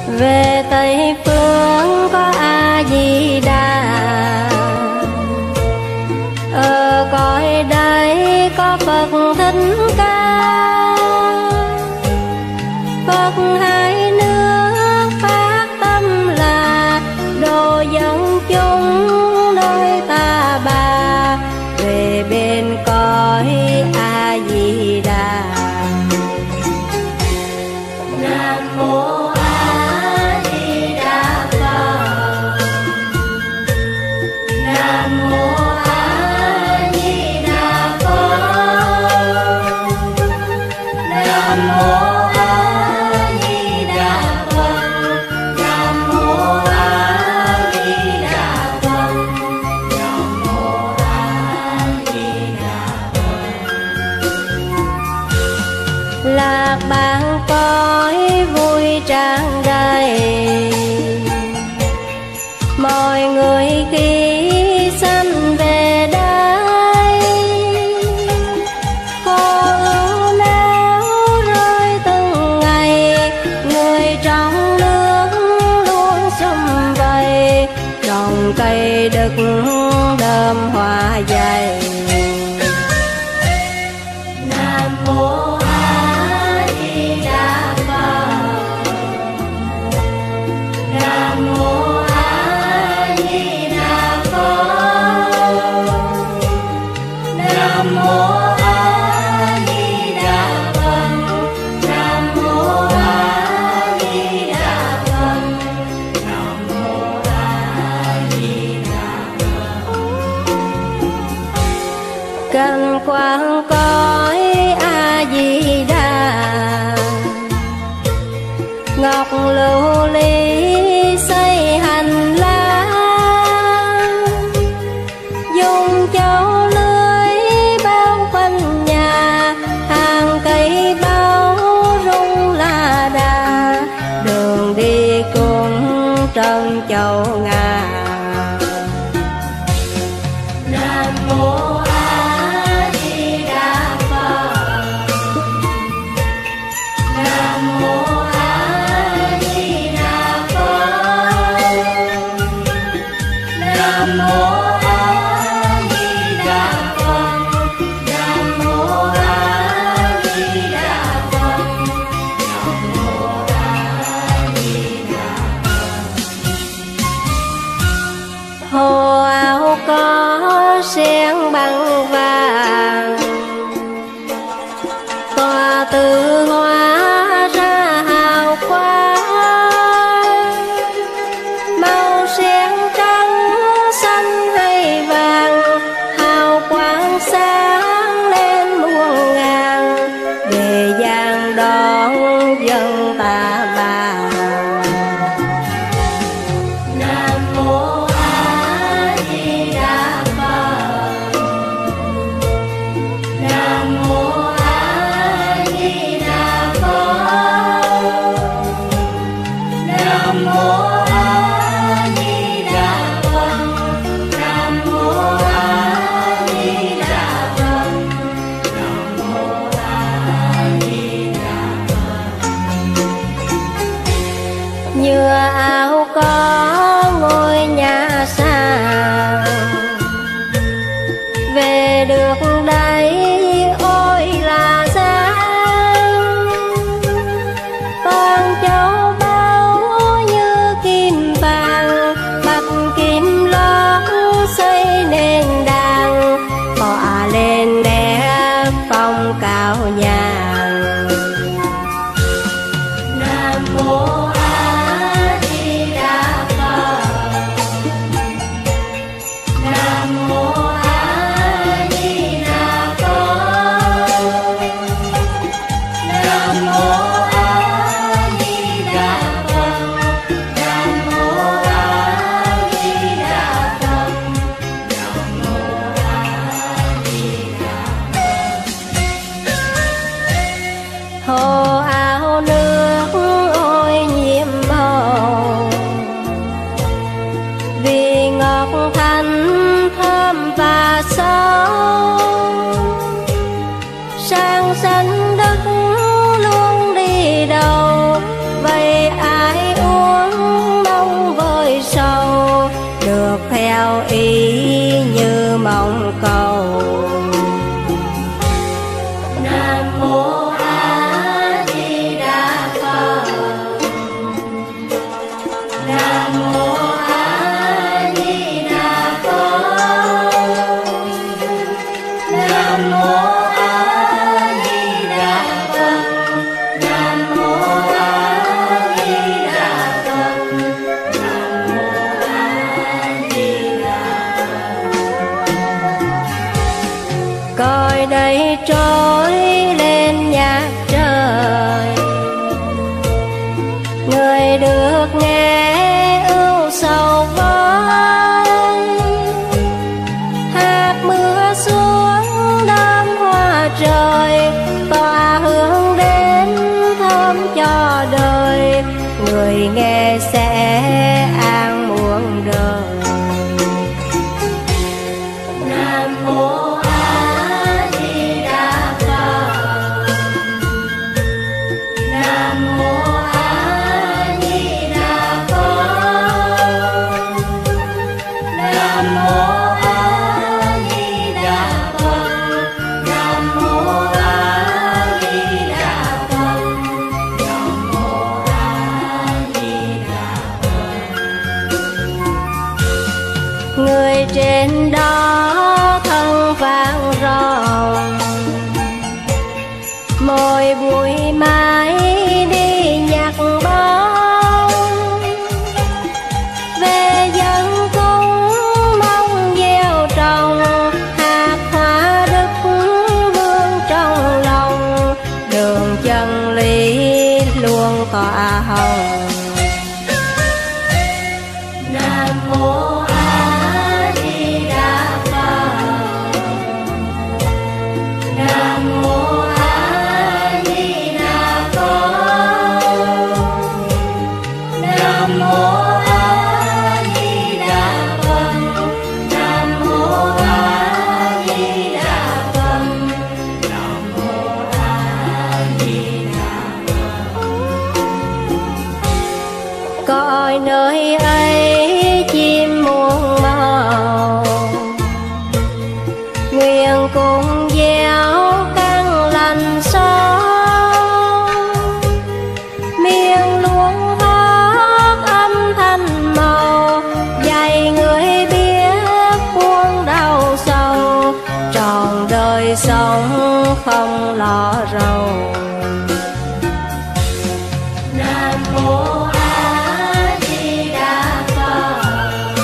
Về Tây phương có A Di Đà, ở cõi đây có Phật Thích Ca. Phật hai nước phát tâm là độ dân chúng nơi ta bà, về bên cõi A Di Đà. Nam mô A Di Đà Phật. Nam mô A Di Đà Phật. Nam mô A Di Đà Phật. Nam mô A Di Đà Phật. Nam mô A Di Đà Phật. Lạc bát cõi vui tràn đầy, mọi người khi sanh về đây. Khổ ưu não rơi từng ngày, người trong nước luôn sum vầy, trồng cây đực đơm hoa dày. Nam mô A Di Đà Phật. Nam mô A Di Đà Phật. Nam mô A Di Đà Phật. Nam mô A Di Đà Phật. Nam mô A Di Đà Phật. Cảnh quang cõi A Di Đà, ngọc lưu ly xây hành lang, dùng châu lưới bao quanh nhà, hàng cây bao rung la đà, đường đi cùng trân châu ngà. Nam mô A Di Đà Phật. Nam mô A Di Đà Phật. Nam mô A Di Đà Phật. Nam mô A Di Đà Phật. Nam mô A Di Đà Phật. Hồ áo có sen bằng vàng, tỏa từ hoa ra hào quang. Màu sen trắng xanh hay vàng, hào quang sáng lên muôn ngàn, về giang đón dân ta bà. Nam mô A Di Đà Phật. Nam mô A Di Đà Phật. Nam mô A Di Đà Phật. Nam mô A Di Đà Phật. Nam mô A Di Đà Phật. Như áo có ngôi nhà xa, về được đây ôi là giá. Con cháu bao như kim vàng, bạch kim lót xây nền đàng, tỏa lên đẹp phong cao nhàn. Nam mô A Di Đà Phật. Nam mô A Di Đà Phật. Nam mô A Di Đà Phật. Nam mô A Di Đà Phật. Nam mô A Di Đà Phật. Hồ áo nước ôi nhiệm màu, vì ngọc thanh thơm và sâu. Sang sanh đất luôn đi đầu, vậy ai uống theo ý như mong cầu. Nam mô A Di Đà Phật. Nam mô A Di Đà Phật. Nam mô A Di Đà Phật. Nam mô A Di Đà Phật. Nam mô A Di Đà Phật. Coi đây trôi lên nhạc trời, người được nghe ưu sầu vơi. Hạt mưa xuống đơm hoa trời, tỏa hương đến thơm cho đời. Người nghe sẽ an muôn đời. Nam mô A Di Đà Phật. Nam mô A Di Đà Phật. Nam mô A Di Đà Phật. Nam mô A Di Đà Phật. Nam mô A Di Đà Phật. Người trên đó thân vang ròng, mỗi buổi mai đi nhạc bóng. Về dân cung mong gieo trồng, hạt hoa đức vương trong lòng. Đường chân lý luôn tỏa hồng. Nam mô A Di Đà Phật. Nam mô A Di Đà Phật. Nam mô A Di Đà Phật. Nam mô A Di Đà Phật. Nam mô A Di Đà Phật. Coi nơi ấy chim muôn màu, nguyện cùng gieo căn lành sâu. Miệng luôn hót âm thanh màu, dạy người biết buông đau sầu. Trọn đời sống không lo rầu. Nam mô A Di Đà Phật.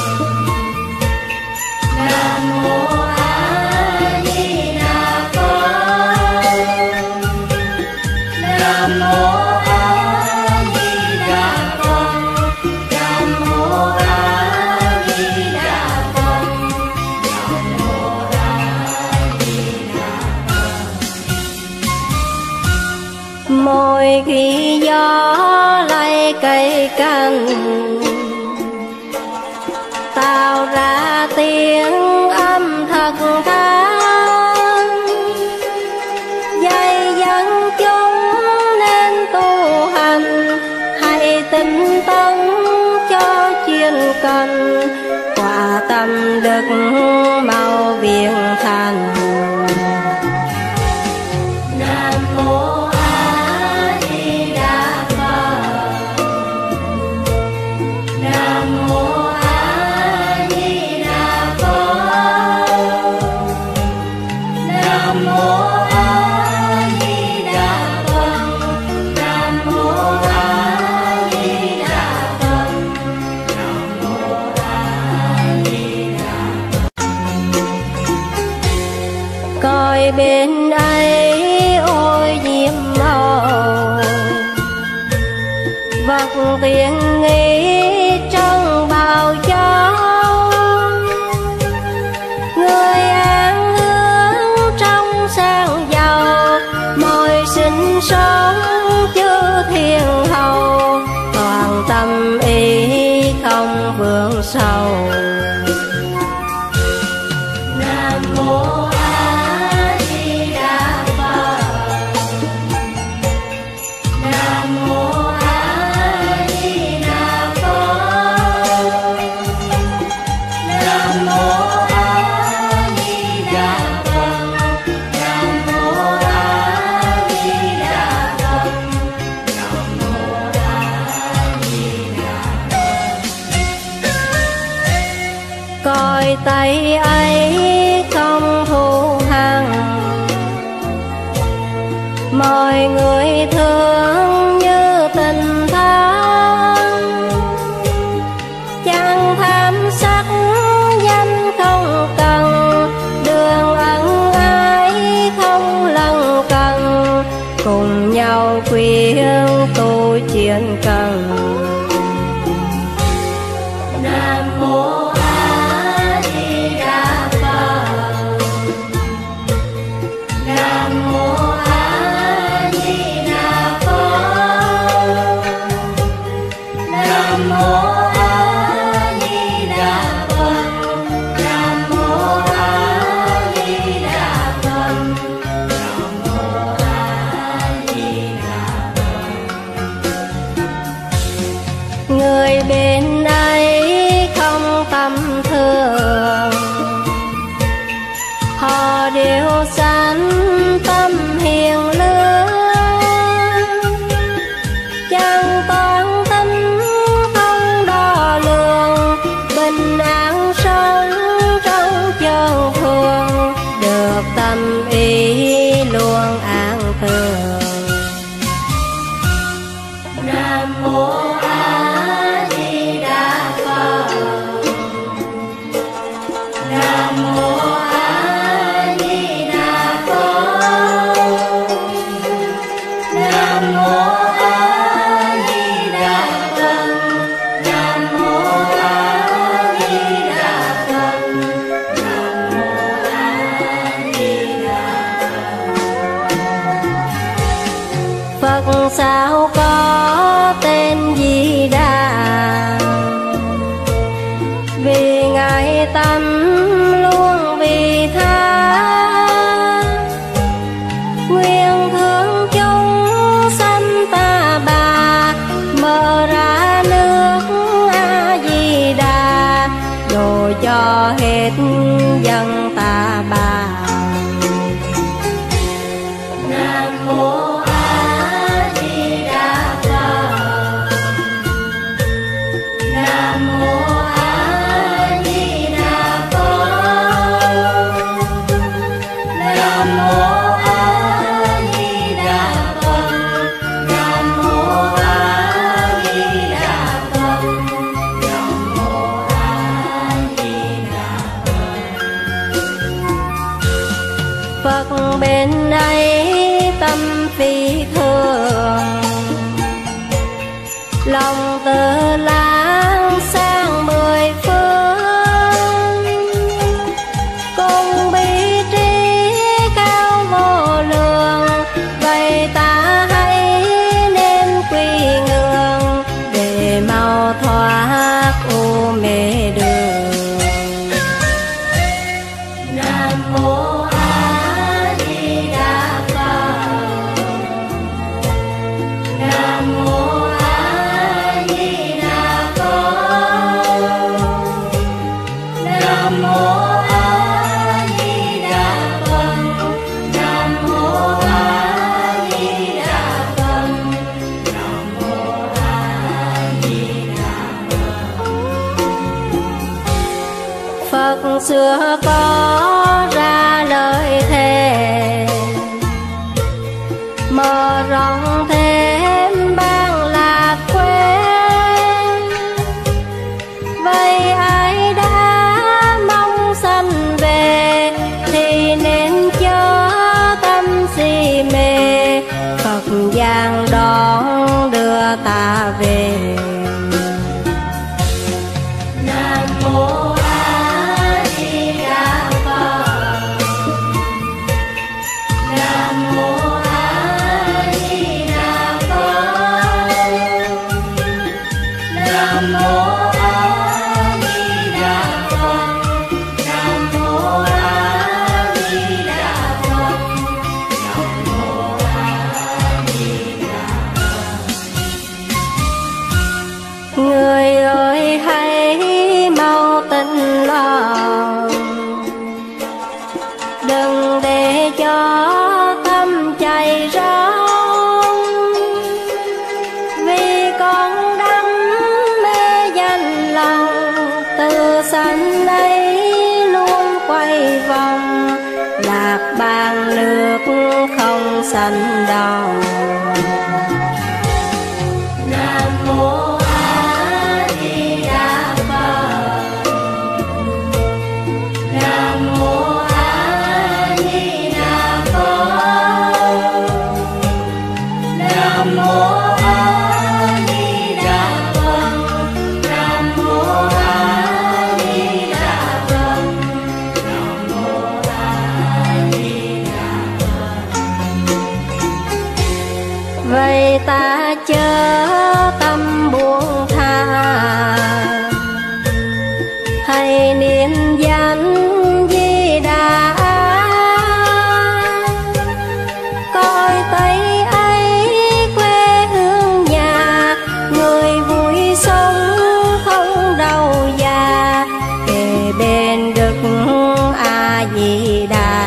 Nam mô A Di Đà Phật. Nam mô A Di Đà Phật. Nam mô A Di Đà Phật. Nam mô A Di Đà Phật. Mỗi khi gió lay cây cành, tạo ra tiếng âm thật than. Dạy dẫn chúng nên tu hành, hãy tinh tấn cho chuyên cần. Quả tâm đức mau viên thành. Nam mô A Di Đà Phật. Nam mô A Di Đà Phật. Nam mô A Di Đà Phật. Nam mô A Di Đà Phật. Nam mô A Di Đà Phật. Coi bên ấy ôi diễm màu, vật tiếng nghĩ trong bào cho. Người an hương trong sang giàu, mọi sinh sống chư thiên hầu. Toàn tâm ý không vướng sầu. Nam mô A Di Đà Phật. Nam mô A Di Đà Phật. Nam tay ấy không thù hằn, mọi người thương như tình thân, chẳng tham sắc danh không cần, đường ân ái không lân cần, cùng nhau khuyên tu chuyên cần. Nam mô A Di Đà Phật. Nam mô A Di Đà Phật. Nam mô A Di Đà Phật. Nam mô A Di Đà Phật. Nam mô A Di Đà Phật. Người bên ấy không tầm thường, họ đều sanh tâm hiền lương, chẳng toan tính không đo lường, bình an sống trong chân thường, được tâm ý luôn an thường. Nam mô A Di Đà Phật. Nam mô A Di Đà Phật. Nam mô A Di Đà Phật. Nam mô A Di Đà Phật. Nam mô A Di Đà Phật. Phật sao có tên Di Đà, vì Ngài tâm luôn vì tha, nguyện thương chúng sanh ta bà, mở ra nước A Di Đà, rồi cho hết dân ta bà. Nam mô A Di Đà Phật. Nam mô A Di Đà Phật. Nam mô A Di Đà Phật. Nam mô A Di Đà Phật. Nam mô A Di Đà Phật bên ấy tâm phi thường, lòng tự lãng sang mười phương, cùng bi trí cao vô lượng, vậy ta hãy nên quy ngưỡng, để mau thoát u mê đường. Nam mô A Di Đà Phật. Nam mô A Di Đà Phật. Nam mô A Di Đà Phật. Nam mô A Di Đà Phật. Nam mô A Di Đà Phật xưa có ra lời thề, mở rộng thêm ban lạc quên, vậy ai đã mong sanh về, thì nên chớ tâm si mê, Phật giang đón đưa ta về. Nam mô A Di Đà Phật. Nam mô A Di Đà Phật. Nam mô A Di Đà Phật. Nam mô A Di Đà Phật. Nam mô A Di Đà Phật. Người ơi hãy mau tỉnh lòng, đừng để cho tâm chạy rong, vì con đắm mê danh lòng từ sanh ấy sanh đầu. Nam mô A Di Đà Phật. Nam mô A Di Đà Phật. Nam mô A Di Đà Phật. Nam mô A Di Đà Phật. Nam mô A Di Đà Phật. Vậy ta chớ tâm buông tha, hãy niệm danh Di Đà. Coi thấy ấy quê hương nhà, người vui sống không đau già, kề bên Đức A Di Đà.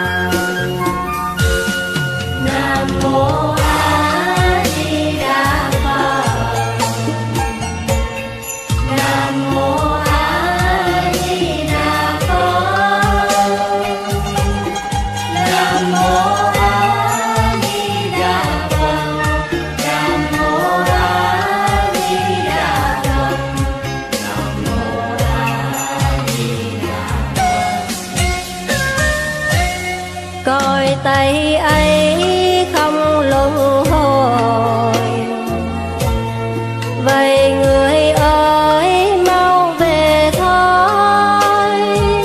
Nam mô A Di Đà Phật. Nam mô A Di Đà Phật. Nam mô A Di Đà Phật. Nam mô A Di Đà Phật. Nam mô A Di Đà Phật. Coi tay ấy không luân hồi, vậy người ơi mau về thôi.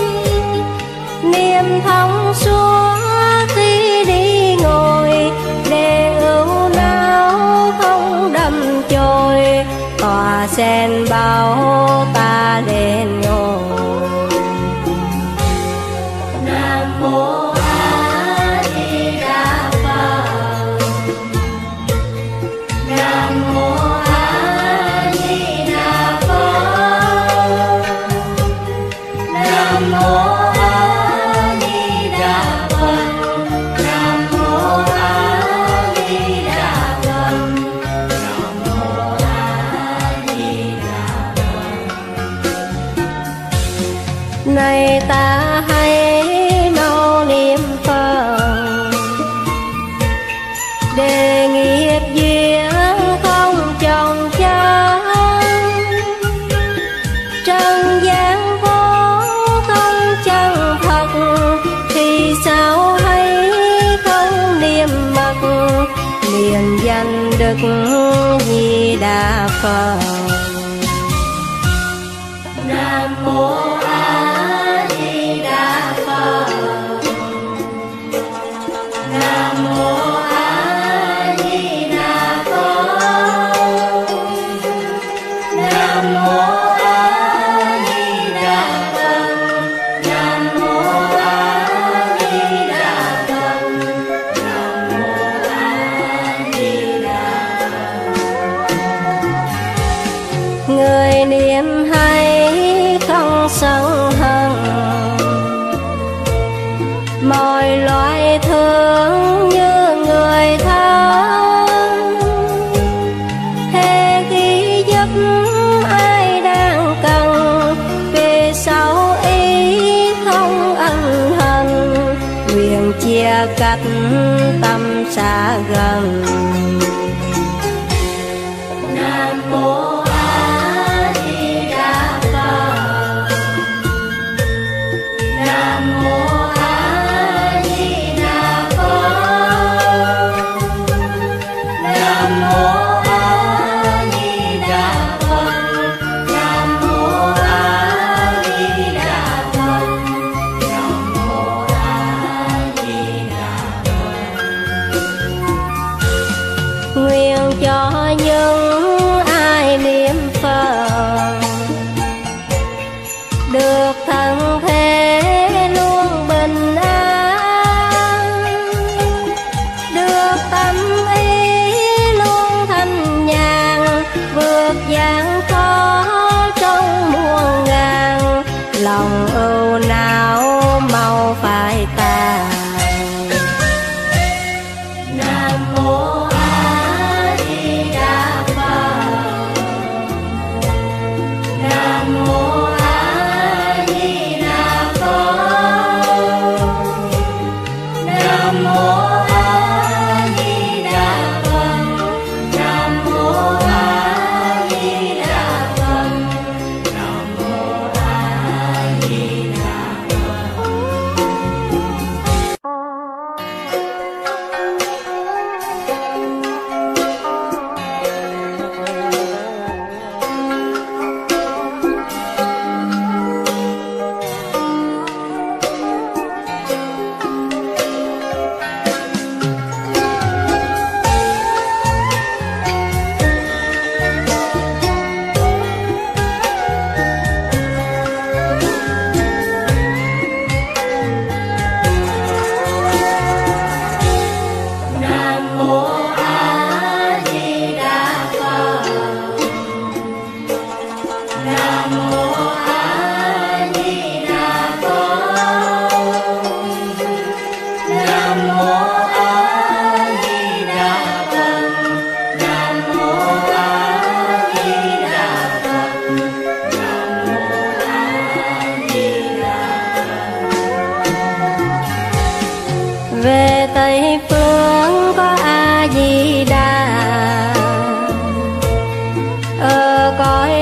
Niệm thông suốt khi đi ngồi, để ưu não không đâm chồi. Tòa sen bao ta đến ngồi. Nam mô A Di Đà Phật. Nam mô A Di Đà Phật. Nam mô A Di Đà Phật. Nam mô A Di Đà Phật. Nam mô A Di Đà Phật. Này ta hãy mau niệm Phật, để nghiệp duyên không chồng chân. Trần gian vốn không chân thật, thì sao hay không niệm mật, liền danh Đức Di Đà Phật. Nam mô A Di Đà Phật. Nam mô A Di Đà Phật. Nam mô A Di Đà Phật. Nam mô A Di Đà Phật. Nam mô A Di Đà Phật. Người niệm hay không sân hận, mọi loài thương như người thân. Thế khi giúp ai đang cần, về sau ý không ân hận. Nguyện chia cách tâm xa gần. Nam mô A Di Đà Phật. Nam mô A Di Đà Phật. Nam mô A Di Đà Phật. Nam mô A Di Đà Phật. Nam mô A Di Đà Phật. Nguyện cho những ai niệm Phật, được thân thế luôn bình an, được tâm ý luôn thanh nhàn, vượt gian khó trong muôn ngàn. Lòng ưu não mau phải tàn. Nam mô A Di Đà Phật. Nam mô A Di Đà Phật. Nam mô A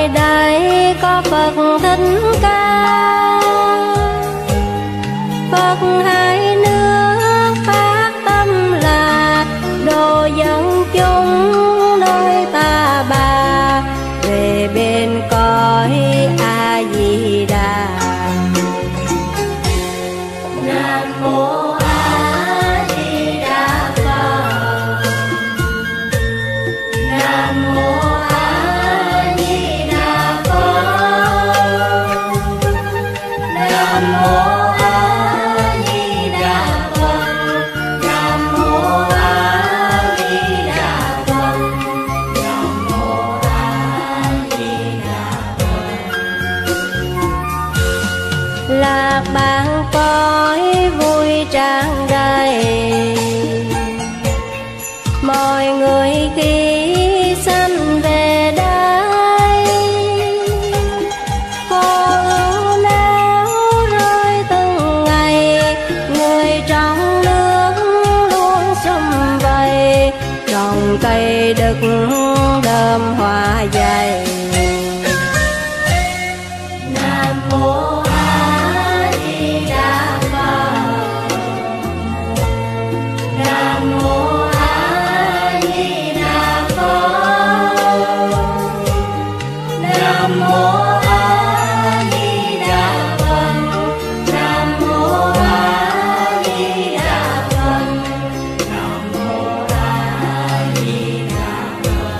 nơi đây có Phật Thích Ca. Phật hai nước phát tâm là độ dân chúng nơi ta bà về bên cõi A Di Đà. Nam mô A Di Đà Phật. Nam mô A Di Đà Phật. Nam mô A Di Đà Phật. Nam mô A Di Đà Phật. Nam mô A Di Đà Phật. Lạc bạn cõi vui tràn đầy, mọi người khi sanh về đây. Khổ ưu não rơi từng ngày, người trong nước luôn sum vầy, trồng cây đực đơm hoa dày. Nam mô A Di Đà Phật. Nam mô A Di Đà Phật. Nam mô A Di Đà Phật. Nam mô A Di Đà Phật. Nam mô A Di Đà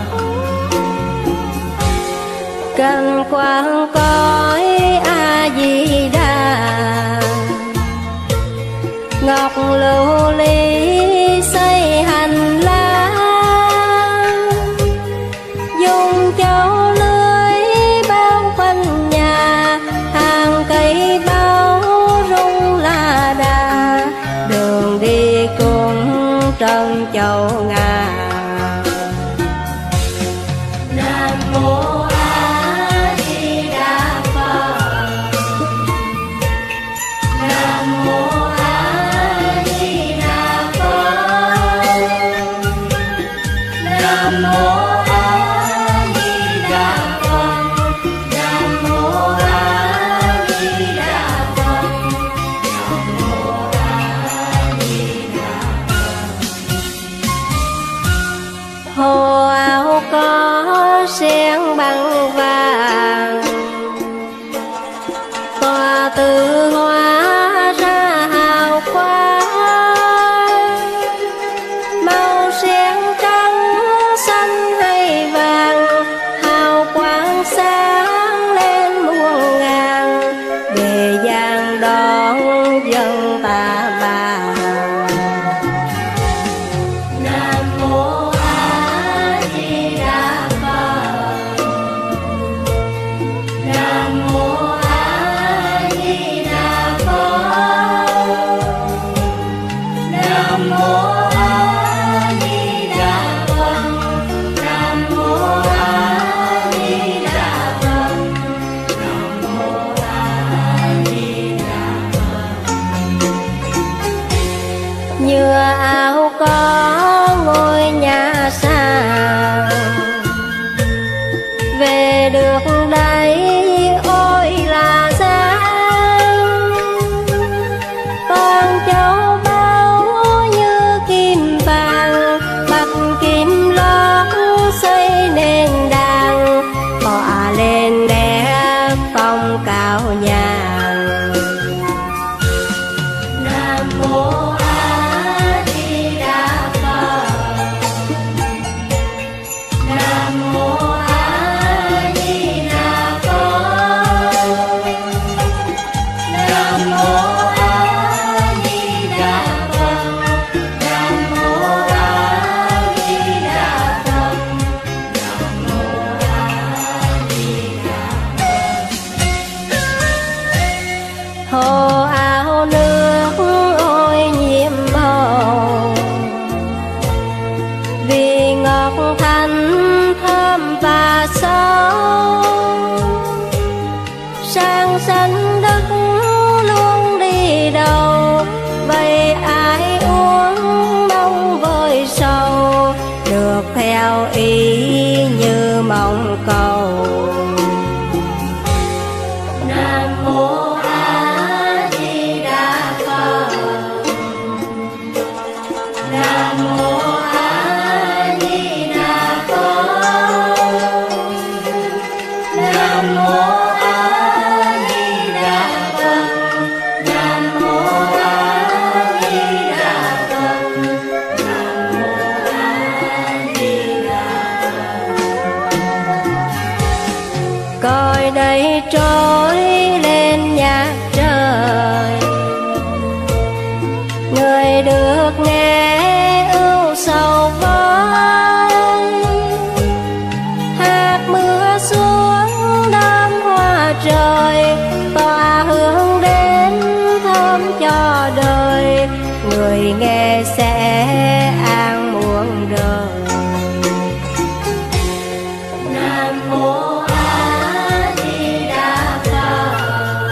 Phật. Cảnh quang cõi A Di Đà, ngọc lưu ly xây hành lang, dùng châu lưới bao quanh nhà, hàng cây bao rung la đà, đường đi cũng trân châu ngà. Nam mô A Di Đà Phật. Nam mô A Di Đà Phật. Nam mô A Di Đà Phật. Nam mô A Di Đà Phật. Nam mô A Di Đà Phật. Hồ áo có sen bằng vàng, tỏa từ hoa ra hào quang, màu sen trắng xanh hay vàng, hào quang sáng lên muôn ngàn, về giang đón dân ta bà. Nam mô A Di Đà Phật. Nam mô A Di Đà Phật. Nam mô A Di Đà Phật. Nam mô A Di Đà Phật. Nam mô A Di Đà Phật. Nhựa áo có ngôi nhà sàn, về được đây ôi là gian, con cháu bao như kim vàng, bạch kim lót xây nền đàn, tỏa lên đẹp phong cao nhàn. Nam mô A Di Đà Phật. Nam mô A Di Đà Nam mô A Di Đà Phật. Nam mô A Di Đà Phật. Nam mô A Di Đà Phật. Coi đây trôi lên nhạc trời, người được nghe ưu sầu vơi. Hạt mưa xuống đám hoa trời, tỏa hương đến thơm cho đời. Người nghe sẽ an muôn đời. Nam mô A Di Đà Phật.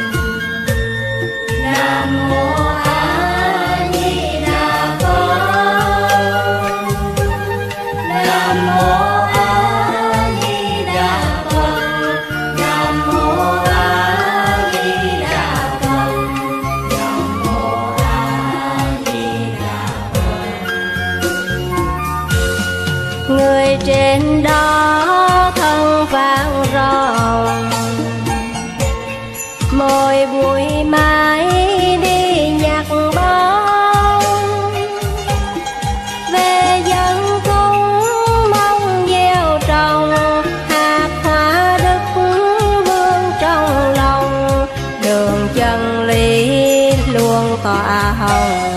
Nam mô A Di Đà Phật. Nam mô A Di Đà Phật. Nam mô A Di Đà Phật. Nam mô A Di Đà Phật. Người trên đó thân vang ròng, môi bụi mãi đi nhạc bóng. Về dân cung mong gieo trồng, hạt hoa đức vương trong lòng. Đường chân lý luôn tỏa hồng.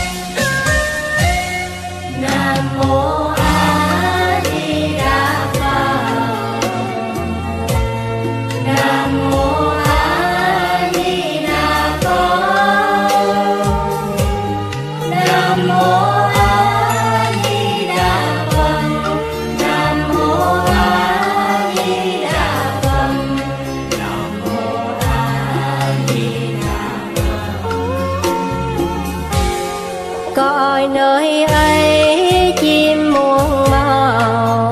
Nam mô A Di Đà Phật. Nam mô A Di Đà Phật. Nam mô A Di Đà Phật. Nam mô A Di Đà Phật. Nam mô A Di Đà Phật. Coi nơi ấy chim muôn màu,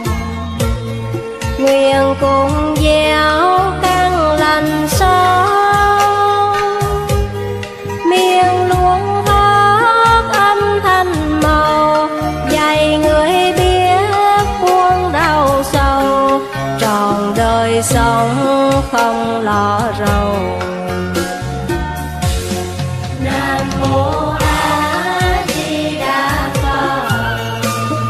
nguyện cùng gieo căn lành sâu. Miệng luôn hót âm thanh màu, dạy người biết buông đau sầu. Trọn đời sống không lo rầu. Nam mô A Di Đà Phật.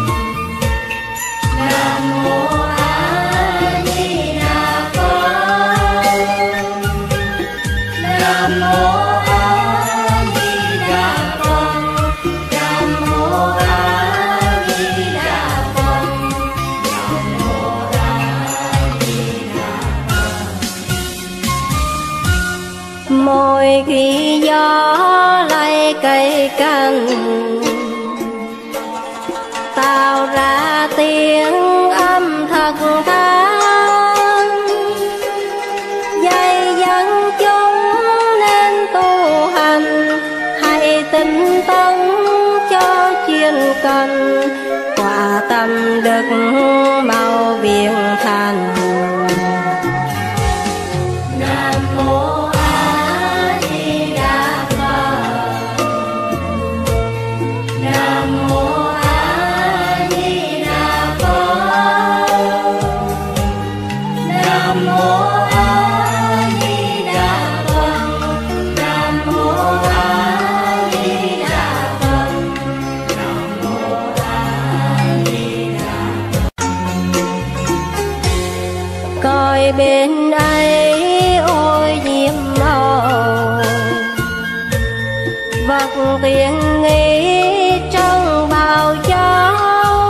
Nam mô A Di Đà Phật. Nam mô A Di Đà Phật. Nam mô A Di Đà Phật. Nam mô A Di Đà Phật. Mỗi khi gió lay cây cành, tạo ra tiếng âm thật than. Dạy dẫn chúng nên tu hành, hãy tinh tấn cho chuyên cần. Quả tâm đức mau viên thành. Nam mô A Di Đà Phật. Nam mô A Di Đà Phật. Nam mô A Di Đà Phật. Nam mô A Di Đà Phật. Nam mô A Di Đà Phật. Coi bên ấy ôi diêm màu, vật tiền nghi trong bào cháu.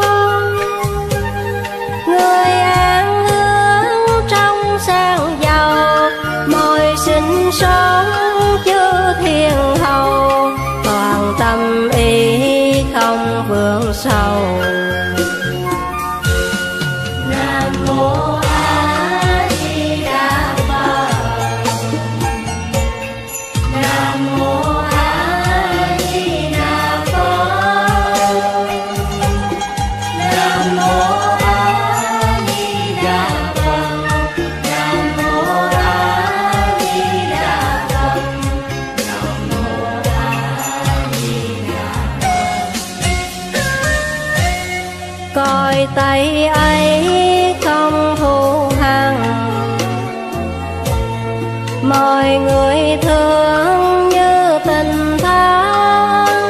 Người an hướng trong sang giàu, mọi sinh sống chư thiên hầu. Toàn tâm ý không vướng sầu. Nam mô A Di Đà Phật. Nam mô A Di Đà Phật. Nam mô A Di Đà Phật. Nam mô A Di Đà Phật. Nam mô A Di Đà Phật. Coi tay ấy không thù hằn, mọi người thương như tình thân,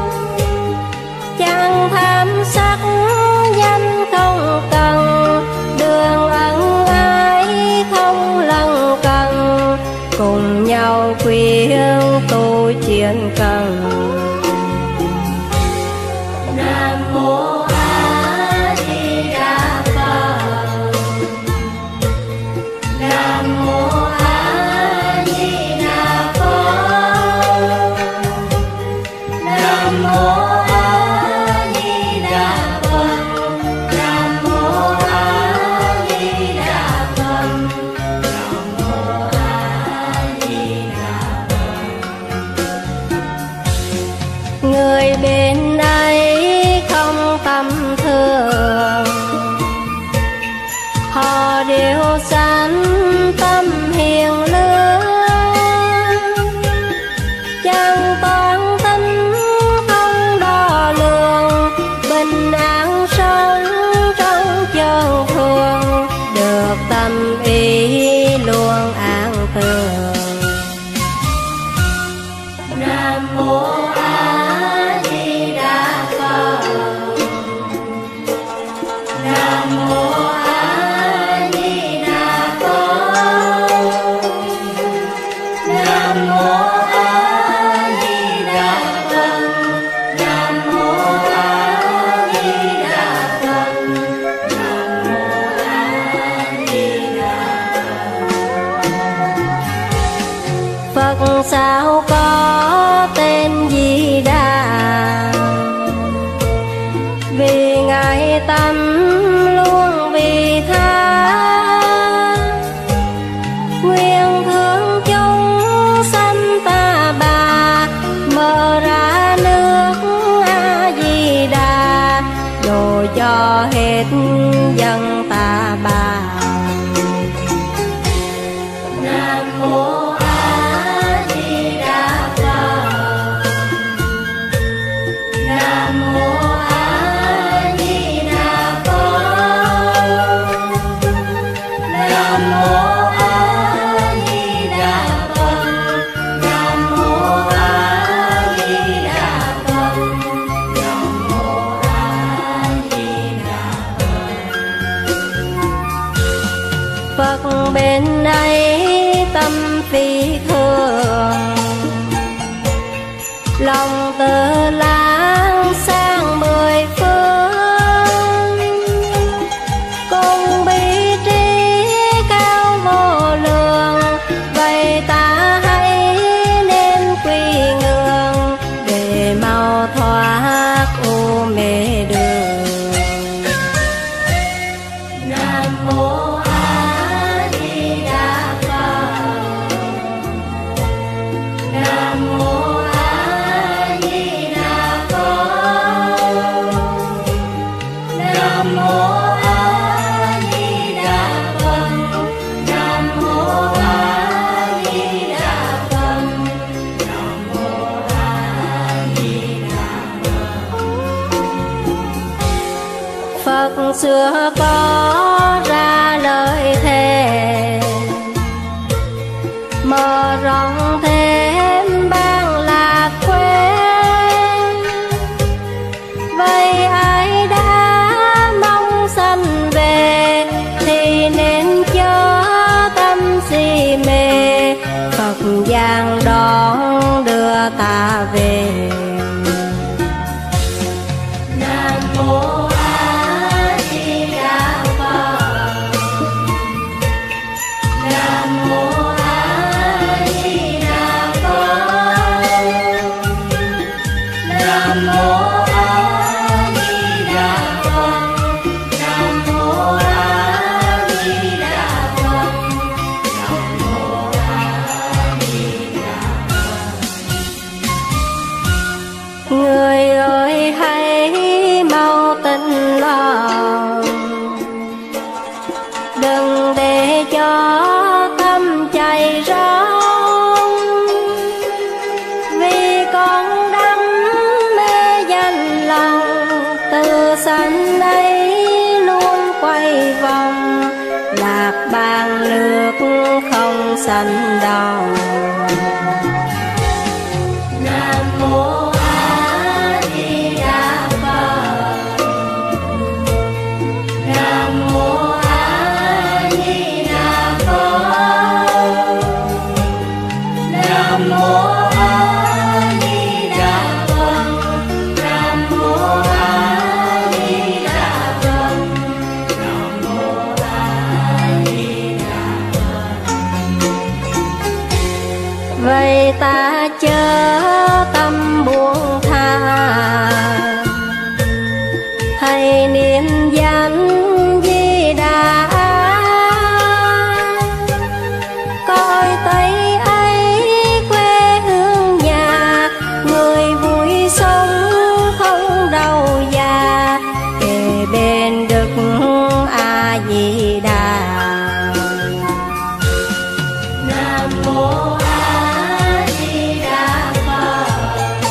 chẳng tham sắc danh không cần, đường ân ái không lân cần, cùng nhau khuyên tu chuyên cần. Nam mô A Di Đà Phật. Nam mô A Di Đà Phật. Nam mô A Di Đà Phật. Nam mô A Di Đà Phật. Nam mô A Di Đà Phật. Người bên ấy không tầm thường, họ đều sanh tâm hiền lương, chẳng toan tính không đo lường, bình an sống trong chân thường, được tâm ý luôn an tường. Nam mô A Di Đà Phật. Nam mô A Di Đà Phật. Nam mô A Di Đà Phật. Nam mô A Di Đà Phật. Nam mô A Di Đà Phật. Phật sao có tên Di Đà, vì Ngài tâm luôn vì tha, nguyện thương chúng sanh ta bà, mở ra nước A Di Đà, độ cho hết dân ta bà. Nam mô A Di Đà Phật. Nam mô A Di Đà Phật. Nam mô A Di Đà Phật. Nam mô A Di Đà Phật. Nam mô A Di Đà Phật. Phật bên đây tâm phi thường, lòng tự lãng sang mười phương, cùng bi trí cao vô lượng, vậy ta hãy nên quy ngưỡng, để mau thoát u mê đường. Nam mô A Di Đà Phật. Nam mô A Di Đà Phật. Nam mô A Di Đà Phật. Nam mô A Di Đà Phật. Nam mô A Di Đà Phật. Phật xưa có ra lời thề, mở rộng thêm ban lạc quên, vậy ai đã mong sanh về, thì nên chớ tâm si mê, Phật giang đón đưa ta về. Nam mô A Di Đà Phật. Nam mô A Di Đà Phật. Nam mô A Di Đà Phật. Nam mô A Di Đà Phật. Nam mô A Di Đà Phật. Người ơi hãy mau tỉnh lòng, đừng để cho tâm chạy rong, vì con đắm mê danh lòng, từ sanh ấy luôn quay vòng lạc bà vàng nước không sánh đồng. Nam mô A Di Đà Phật. Nam mô A Di Đà Phật. Nam mô A Di Đà Phật. Nam mô A Di Đà Phật. Nam mô A Di Đà Phật. Vậy ta chớ tâm buông tha, hãy niệm danh Di Đà. Coi tay ấy quê hương nhà, người vui sống không đau già, kề bên Đức A Di Đà. Nam mô A Di Đà Phật.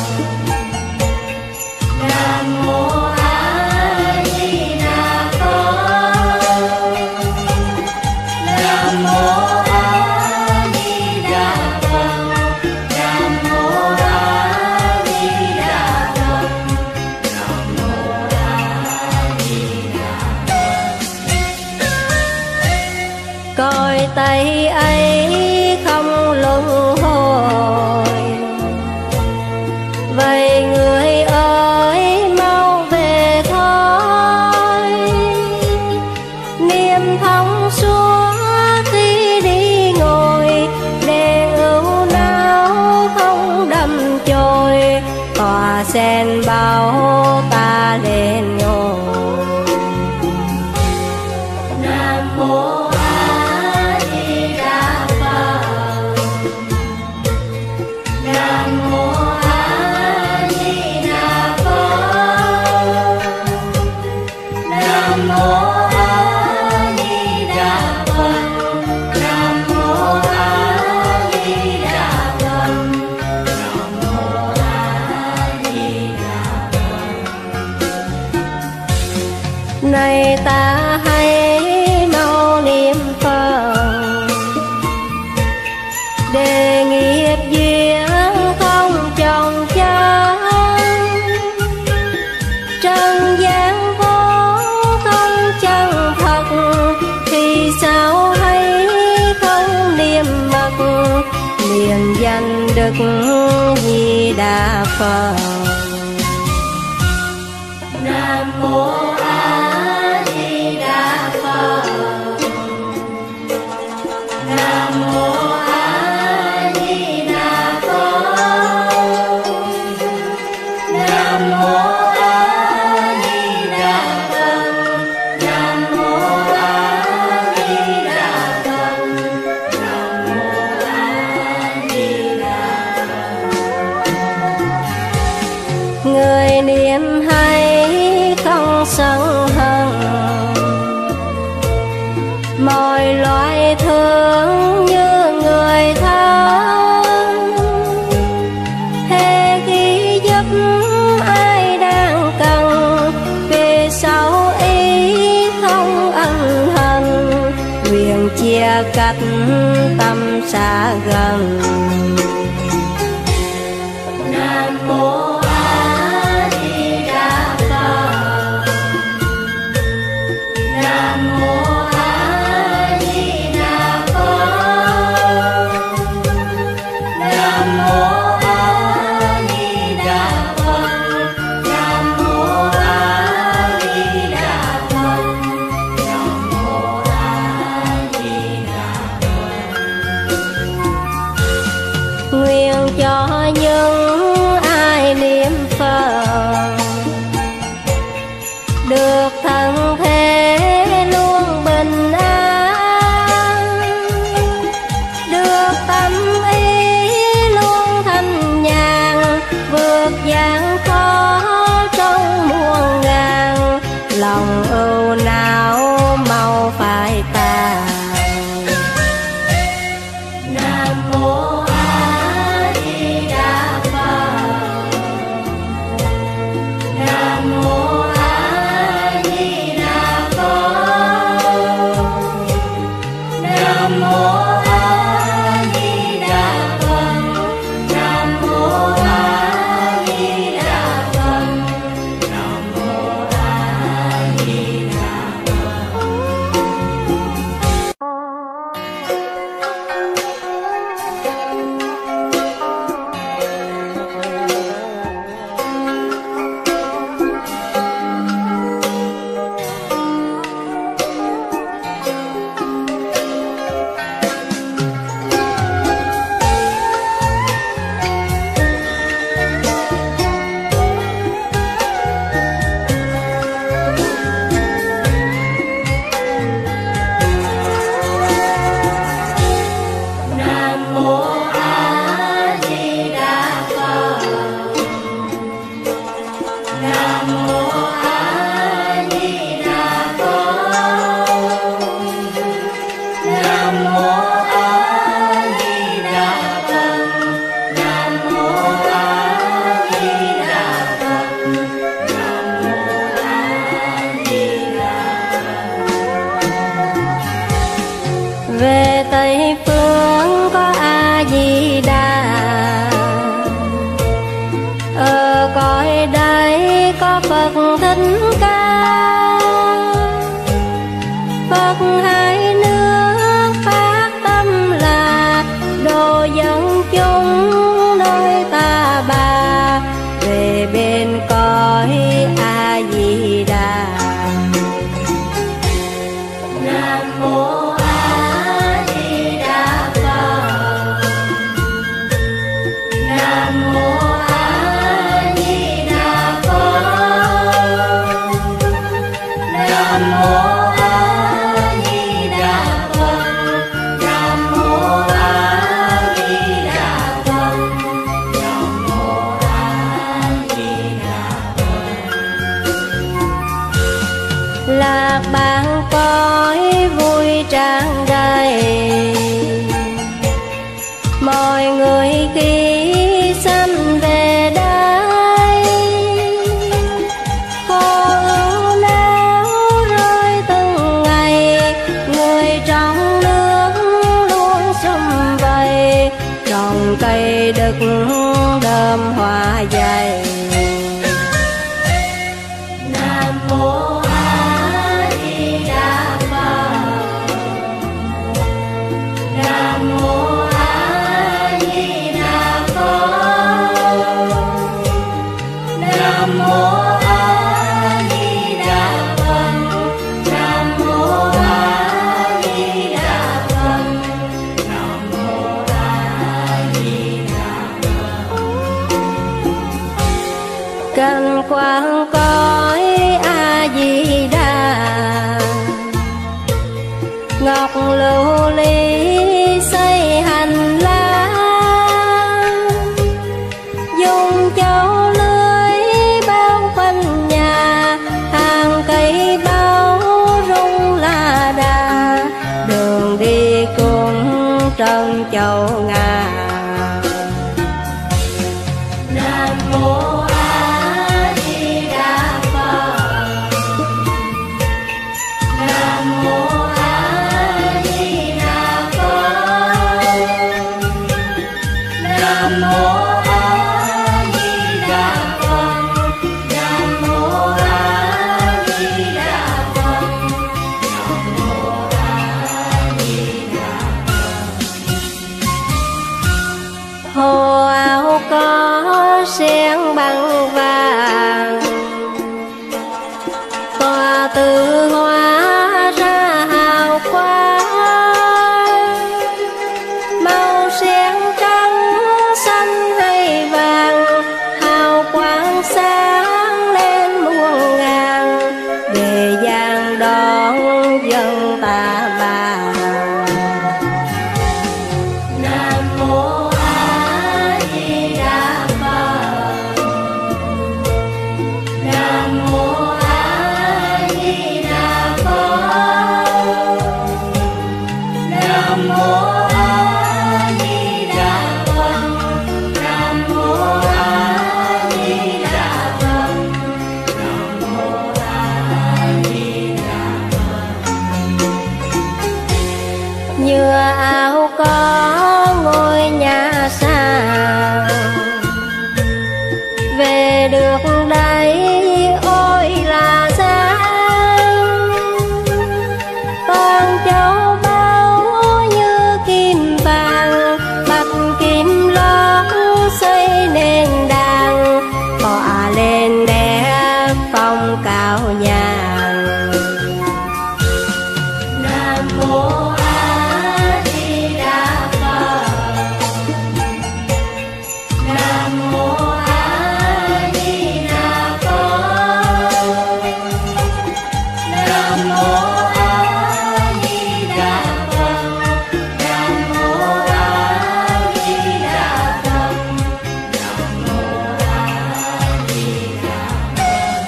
Nam mô A Di Đà Phật. Nam mô A Di Đà Phật. Nam mô A Di Đà Phật. Nam mô A Di Đà Phật. Coi tay ấy không luân hồi, vậy người ơi mau về thôi. Niệm thông suốt khi đi ngồi, để ưu não không đâm chồi, tòa sen bao ta lên ngồi. Nam mô A Di Đà Phật. Nam mô A Di Đà Phật. Nam mô A Di Đà Phật. Nam mô A Di Đà Phật. Nam mô A Di Đà Phật. Này ta hãy mau niệm Phật, để nghiệp duyên không chồng chân. Trần gian vốn không chân thật, thì sao hay không niệm mật, niệm danh Đức Di Đà Phật. Nam mô A Di Đà Phật. Nam mô A Di Đà Phật. Nam mô A Di Đà Phật. Nam mô A Di Đà Phật. Nam mô A Di Đà Phật. Người niệm hay không sân hận, mọi loài thương như người thân. Hễ khi giúp ai đang cần, về sau ý không ân hận, nguyện chia cách tâm xa gần. Nam mô A Di Đà Phật. Nam mô A Di Đà Phật. Nam mô A Di Đà Phật. Nam mô A Di Đà Phật. Nam mô A Di Đà Phật. Nguyện cho những ai niệm Nam mô A Di Đà Phật. Nam mô A Di Đà Phật. Nam mô A Di Đà Phật. Nam mô A Di Đà Phật. Nam mô A Di Đà Phật. Nam mô A Di Đà Phật. Nam mô A Di Đà Phật. Nam mô A Di Đà Phật. Về Tây phương có A Di Đà, ở cõi đây có Phật Thích Ca. Phật hai nước phát tâm là độ dân chúng nơi ta bà về bên cõi A Di Đà. Nam mô A Di Đà Phật. Nam mô A Di Đà Phật. Nam mô A Di Đà Phật. Nam mô A Di Đà Phật. Nam mô A Di Đà Phật. Lạc bạn cõi vui tràn đầy, mọi người khi sanh về đây. Khổ ưu não rơi từng ngày, người trong nước luôn sum vầy, trồng cây đực đơm hoa dày. Nam mô A Di Đà Phật. Nam mô A Di Đà Phật. Nam mô A Di Đà Phật. Nam mô A Di Đà Phật. Nam mô A Di Đà Phật. Cảnh quang cõi A Di Đà, ngọc lưu ly xây hành lang, dùng châu lưới bao quanh nhà, hàng cây bao rung la đà, đường đi cùng trân châu ngà. Nam mô A Di Đà Phật. Nam mô A Di Đà Phật. Nam mô A Di Đà Phật. Nam mô A Di Đà Phật. Nam mô A Di Đà Phật. Hồ áo có sen bằng vàng, tỏa từ hoa ra hào quang. Màu sen trắng xanh hay vàng, hào quang sáng lên muôn ngàn, về giang đón dân ta bà. Nam mô A Di Đà Phật. Nam mô A Di Đà Phật. Nam mô A Di Đà Phật. Nam mô A Di Đà Phật. Nam mô A Di Đà Phật. Như xưa áo có ngôi nhà xa, về được đây ôi là giá. Con cháu bao như kim vàng, bạch kim lót xây nền đàng, tọa lên đẹp phong cao nhàn. Nam mô A Di Đà Phật. Nam mô A Di Đà Phật. Nam mô A Di Đà Phật. Nam mô A Di Đà Phật. Nam mô A Di Đà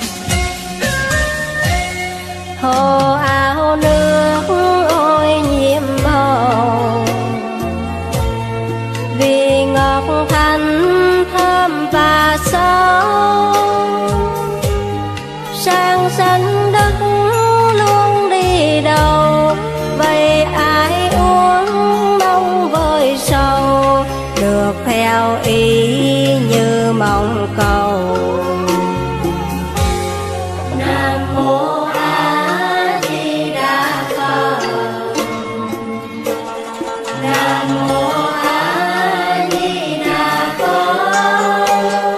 Phật. Hồ ao nước ôi nhiệm màu, vì ngọc thanh thơm và sâu. Sang sanh đất luôn đi đầu, vậy ai uống mong vơi sầu, được theo ý như mong cầu. Nam mô A Di Đà Phật. Nam mô A Di Đà Phật.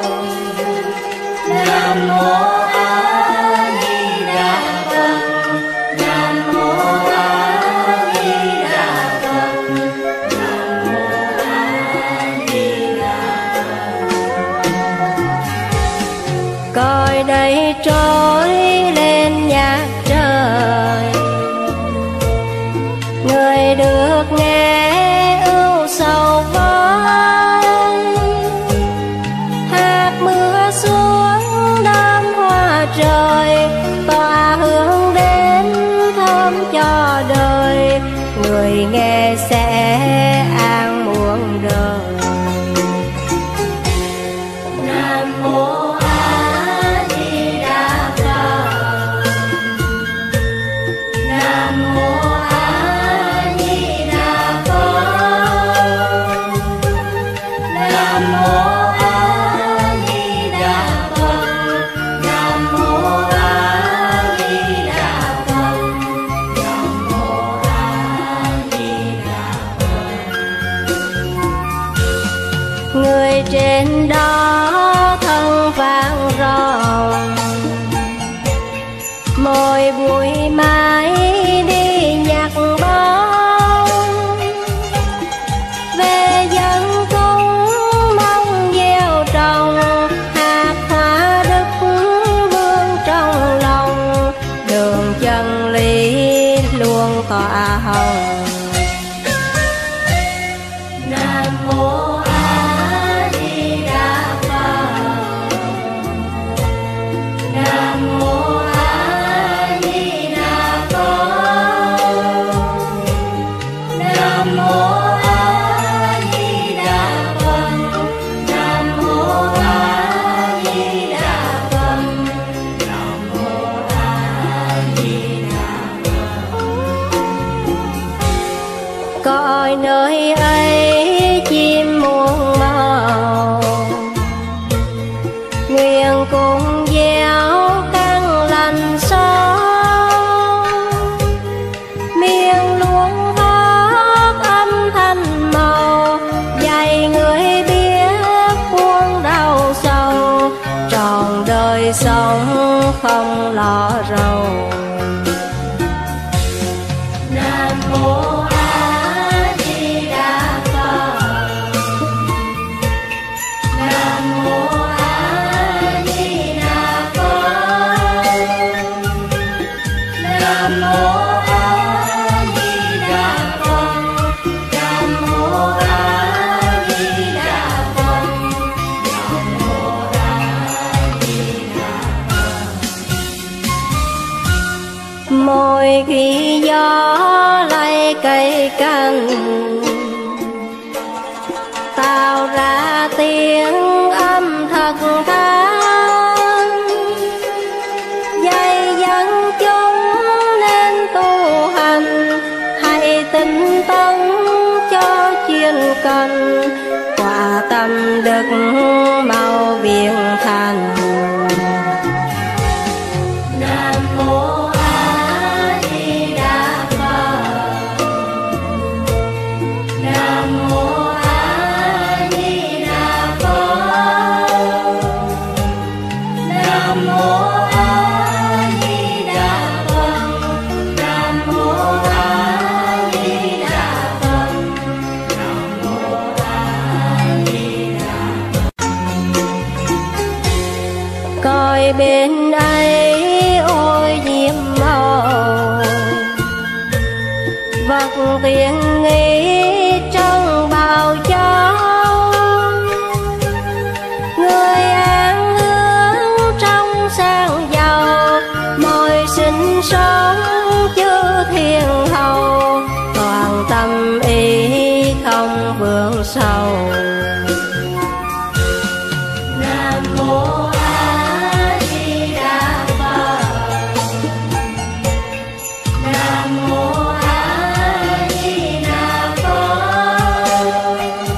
Nam mô A Di Đà Phật. Nam mô A Di Đà Phật. Nam mô A Di Đà Phật. Coi đây trôi lên nhạc trời, người được nghe ưu sầu vơi. Hạt mưa xuống đơm hoa trời, tỏa hương đến thơm cho đời, người nghe sẽ an muôn đời. Nam mô A Di Đà Phật. Nam mô A Di Đà Phật. Nam mô A Di Đà Phật. Nam mô A Di Đà Phật. Nam mô A Di Đà Phật. Người trên đó thân vang ròng, mỗi buổi mai đi nhạc bóng. Về dân cung mong gieo trồng, hạt hoa đức vương trong lòng, đường chân lý luôn tỏa hồng. Nam mô A Di Đà Phật. Nam mô A Di Đà Phật. Nam mô A Di Đà Phật. Nam mô A Di Đà Phật. Nam mô A Di Đà Phật. Coi nơi ấy chim muôn màu, nguyện cùng gieo căn lành sâu. Miệng luôn hát âm thanh màu, dạy người biết buông đau sầu, trọn đời sống không lo rầu. Nam mô A Di Đà Phật. Nam mô A Di Đà Phật. Nam mô A Di Đà Phật. Nam mô A Di Đà Phật. Nam mô A Di Đà Phật. Mỗi khi gió lay cây cành, tạo ra tiếng âm thật than, dạy dẫn chúng nên tu hành, hãy tinh tấn cân, quả tâm đức mau viếng thành. Nam mô A Di Đà Phật. Nam mô A Di Đà Phật. Nam mô A Di Đà Phật. Nam mô A Di Đà Phật. Nam mô A Di Đà Phật. Coi bên ấy ôi diêm màu, vật tiếng nghĩ trong bào cho. Người an hương trong sang giàu, mọi sinh sống chư thiên hầu. Toàn tâm ý không vướng sầu. Nam mô A Di Đà Phật. Nam mô A Di Đà Phật.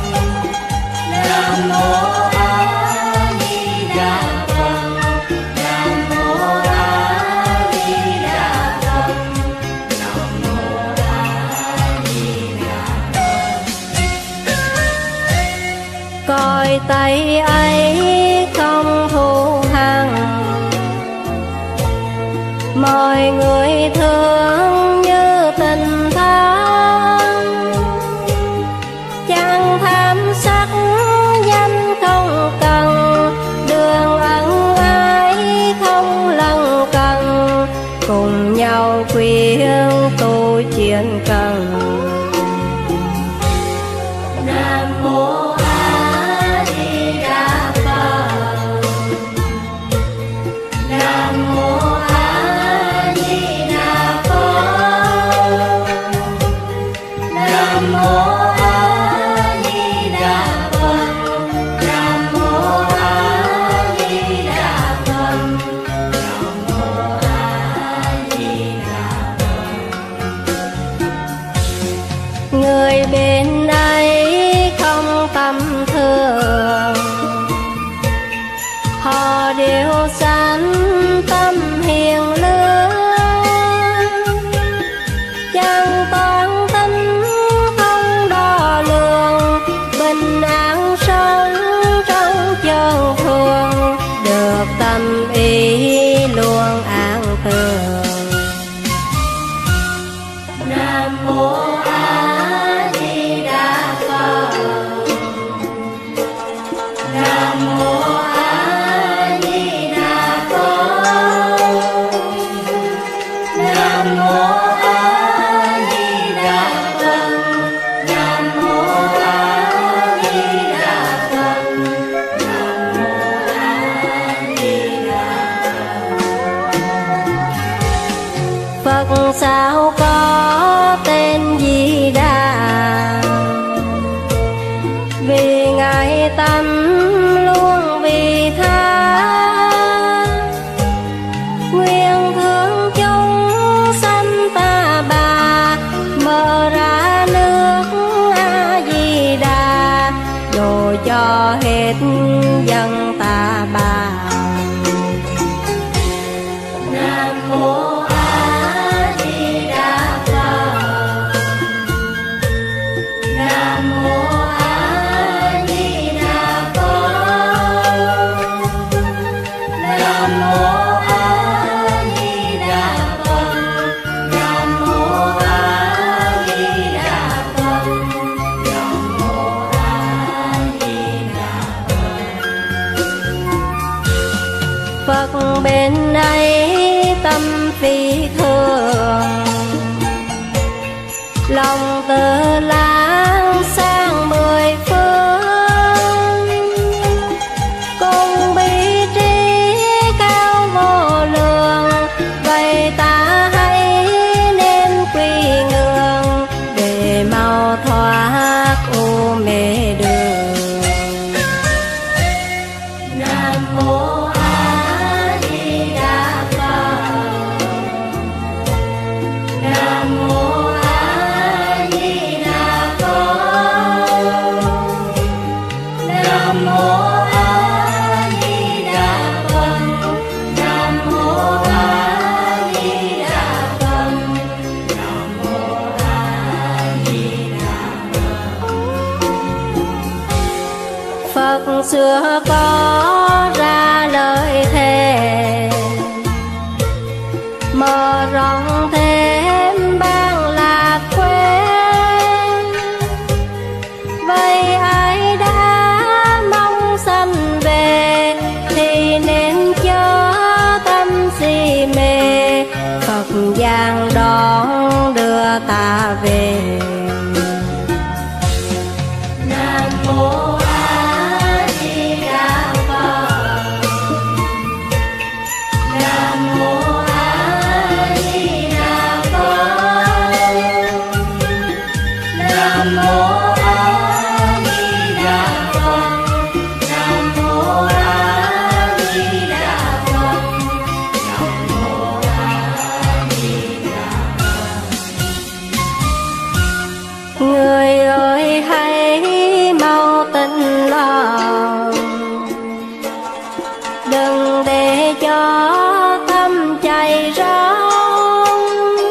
Nam mô A Di Đà Phật. Nam mô A Di Đà Phật. Nam mô A Di Đà Phật. Coi tay ấy không thù hằn, mọi người thương như tình thân. Chẳng tham sắc danh không cần, đường ân ái không lân cần. Cùng nhau khuyên tu chuyên cần. Nam mô A Di Đà Phật. Nam mô A Di Đà Phật. Nam mô A Di Đà Phật. Nam mô A Di Đà Phật. Nam mô A Di Đà Phật. Người bên ấy không tầm thường, họ đều sanh tâm hiền lương. Chẳng toan tính không đo lường, bình an sống trong chân thường. Được tâm ý luôn an tường. Nam mô A Di Đà Phật. Nam mô A Di Đà Phật. Nam mô A Di Đà Phật. Nam mô A Di Đà Phật. Nam mô A Di Đà Phật. Phật sao có tên Di Đà, vì Ngài tâm luôn vì tha. Nguyện thương chúng sanh ta bà, mở ra nước A Di Đà. Độ cho hết dân ta bà. Nam mô A Di Đà Phật. Nam mô A Di Đà Phật. Nam mô A Di Đà Phật. Nam mô A Di Đà Phật. Nam mô A Di Đà Phật. Phật bên ấy tâm phi thường, lòng tự lãng sang mười phương. Cùng bi trí cao vô lượng, vậy ta hãy nên quy ngưỡng. Để mau thoát u mê đường. Nam mô A Di Đà Phật. Nam mô A Di Đà Phật. xưa có ra lời thề, mở rộng thêm ban lạc quên. Vậy ai đã mong sanh về thì nên chớ tâm si mê, Phật giang đón đưa ta về. Nam mô A Di Đà Phật. Nam mô A Di Đà Phật. Nam mô A Di Đà Phật. Nam mô A Di Đà Phật. Nam mô A Di Đà Phật. Người ơi hãy mau tỉnh lòng, đừng để cho tâm chạy rong,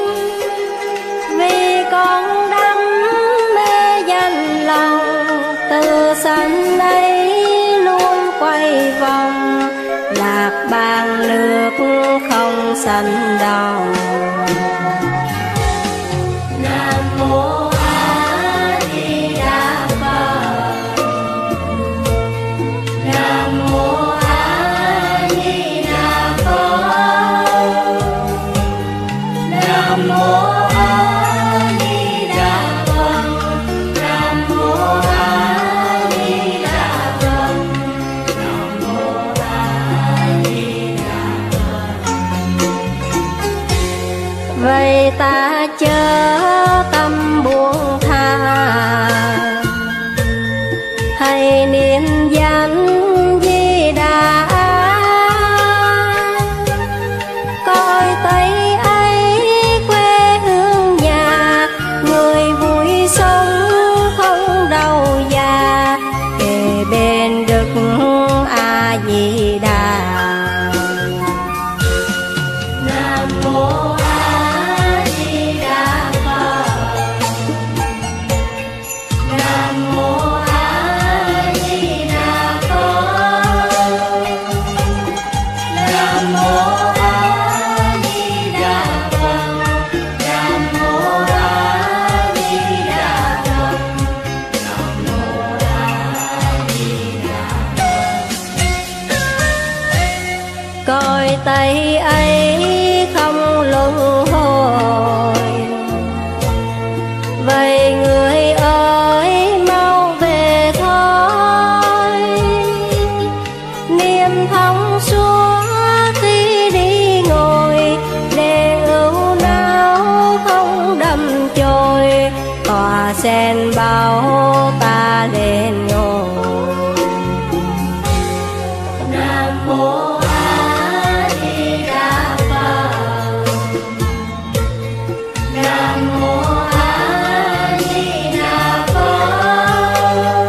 vì con đắm mê danh lòng, từ sanh ấy luôn quay vòng, lạc bàn nước không sanh đồng. Nam mô A Di Đà Phật. Nam mô A Di Đà Phật. Nam mô A Di Đà Phật. Nam mô A Di Đà Phật. Nam mô A Di Đà Phật. Vậy ta chớ tâm buông tha, hãy niệm danh Di Đà. Coi Tây ấy quê hương nhà, người vui sống không đau già, kề bên Đức A Di Đà. Nam mô A Di Đà Phật. Nam mô A Di Đà Phật. Nam mô A Di Đà Phật. Nam mô A Di Đà Phật. Nam mô A Di Đà Phật. Coi Tây ấy không luân hồi, vậy người ơi mau về thôi. Niệm thông suốt khi đi ngồi, để ưu não không đâm chồi, tòa sen bao ta lên ngồi. Nam mô A Di Đà Phật. Nam mô A Di Đà Phật.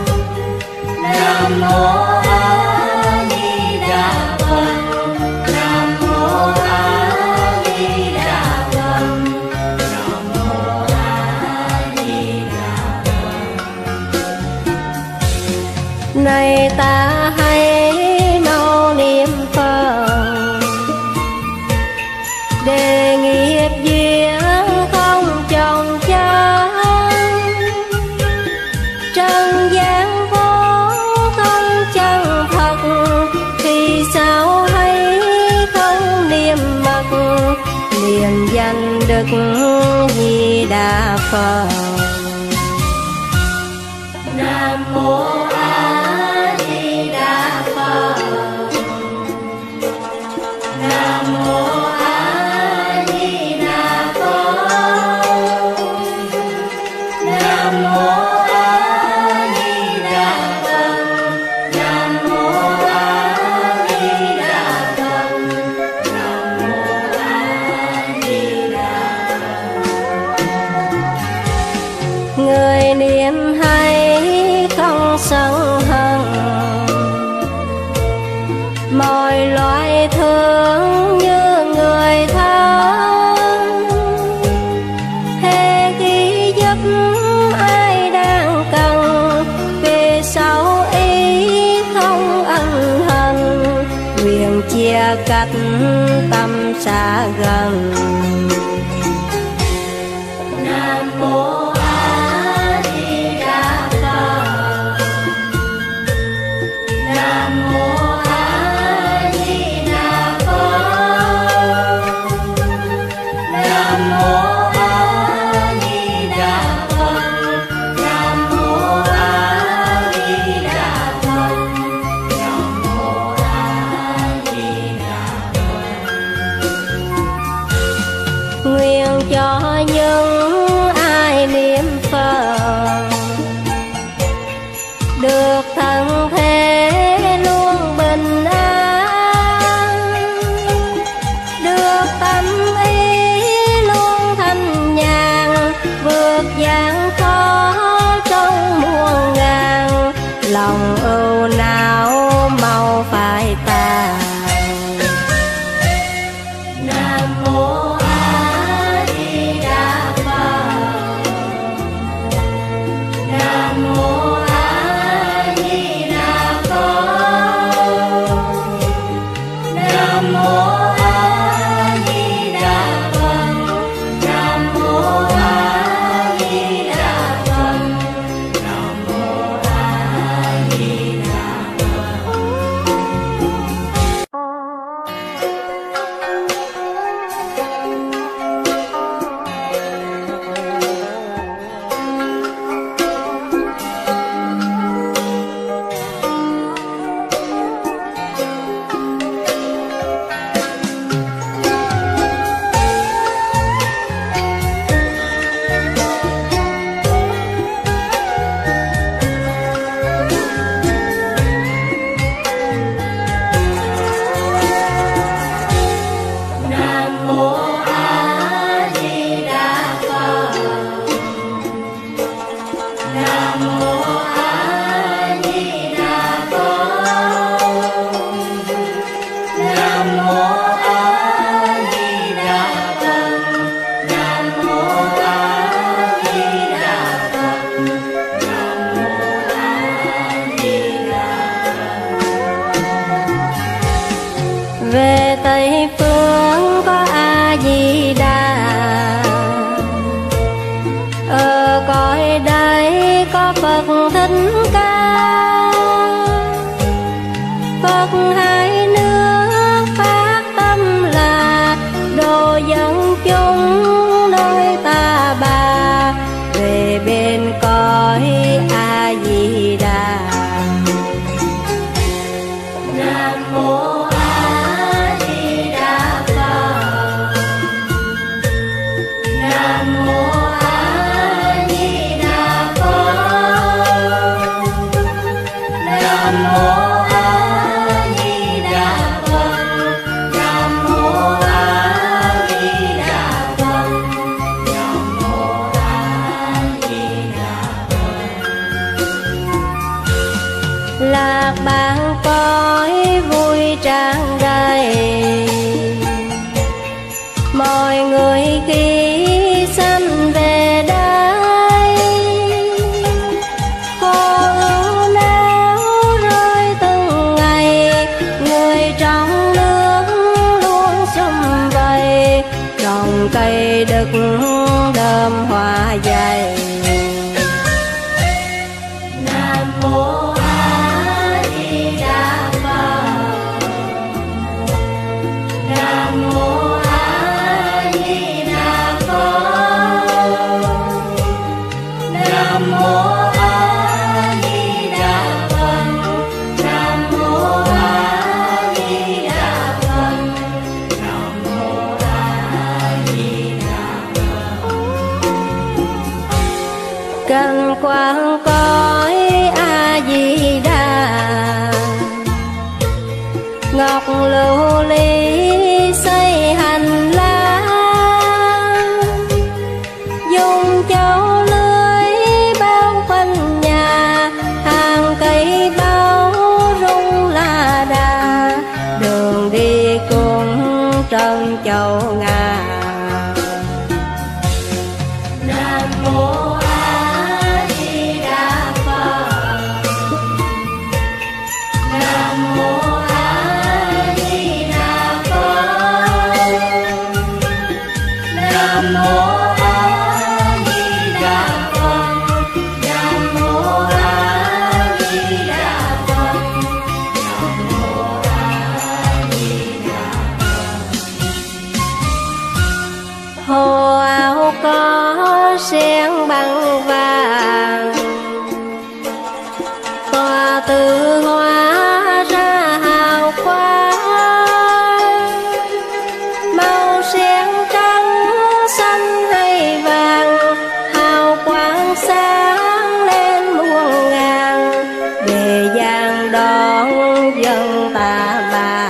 Nam mô A Di Đà Phật. Nam mô A Di Đà Phật. Nam mô A Di Đà Phật. Này ta hãy mau niệm Phật, để nghiệp duyên không chồng chất. Trần gian vốn không chân thật, thì sao hay không niệm mật, niệm danh Đức Di Đà Phật. Nam mô A Di Đà Phật. Nam mô A Di Đà Phật. Nam mô A Di Đà Phật. Nam mô A Di Đà Phật. Nam mô A Di Đà Phật. Người niệm hay không sân hận, mọi loài thương như người thân. Hễ khi giúp ai đang cần, về sau ý cách tâm xa gần. Nam mô A Di Đà Phật. Nam mô A Di Đà Phật. Nam mô A Di Đà Phật. Nam mô A Di Đà Phật. Nam mô A Di Đà Phật. Nguyện cho những ai niệm Phật được thân thể luôn bình an, được tâm ý luôn thanh nhàn, vượt gian khó trong muôn ngàn, lòng ưu não mau phai tàn. Nam mô A Di Đà Phật. Nam mô A Di Đà Phật. Nam mô A Di Đà Phật. Nam mô A Di Đà Phật. Nam mô A Di Đà Nam mô A Di Đà Phật. Nam mô A Di Đà Phật. Nam mô A Di Đà Phật. Nam mô A Di Đà Phật. Nam mô A Di Đà Phật. Về Tây phương có A Di Đà, ở cõi đây có Phật Thích Ca. Phật hai nước phát tâm là độ dân chúng nơi ta bà, về bên cõi A Di Đà. Nam mô A Di Đà Phật. Nam mô A Di Đà Phật. Nam mô A Di Đà Phật. Nam mô A Di Đà Phật. Nam mô A Di Đà Phật. Lạc bạn cõi vui tràn đầy, mọi người khi sanh về đây, khổ ưu não rơi từng ngày, người trong nước luôn sum vầy, trồng cây đực đơm hoa dày. Nam mô A Di Đà Phật. Nam mô A Di Đà Phật. Nam mô A Di Đà Phật. Nam mô A Di Đà Phật. Nam mô A Di Đà Phật. Cần quang cõi A Di Đà, ngọc lưu ly xây hành lang, dùng châu lưới bao quanh nhà, hàng cây bao rung la đà, đường đi cũng trân châu ngà. Nam mô A Di Đà Phật. Nam mô A Di Đà tự hóa ra hào quang, màu sen trắng xanh hay vàng, hào quang sáng lên muôn ngàn, về giang đón dân ta bà.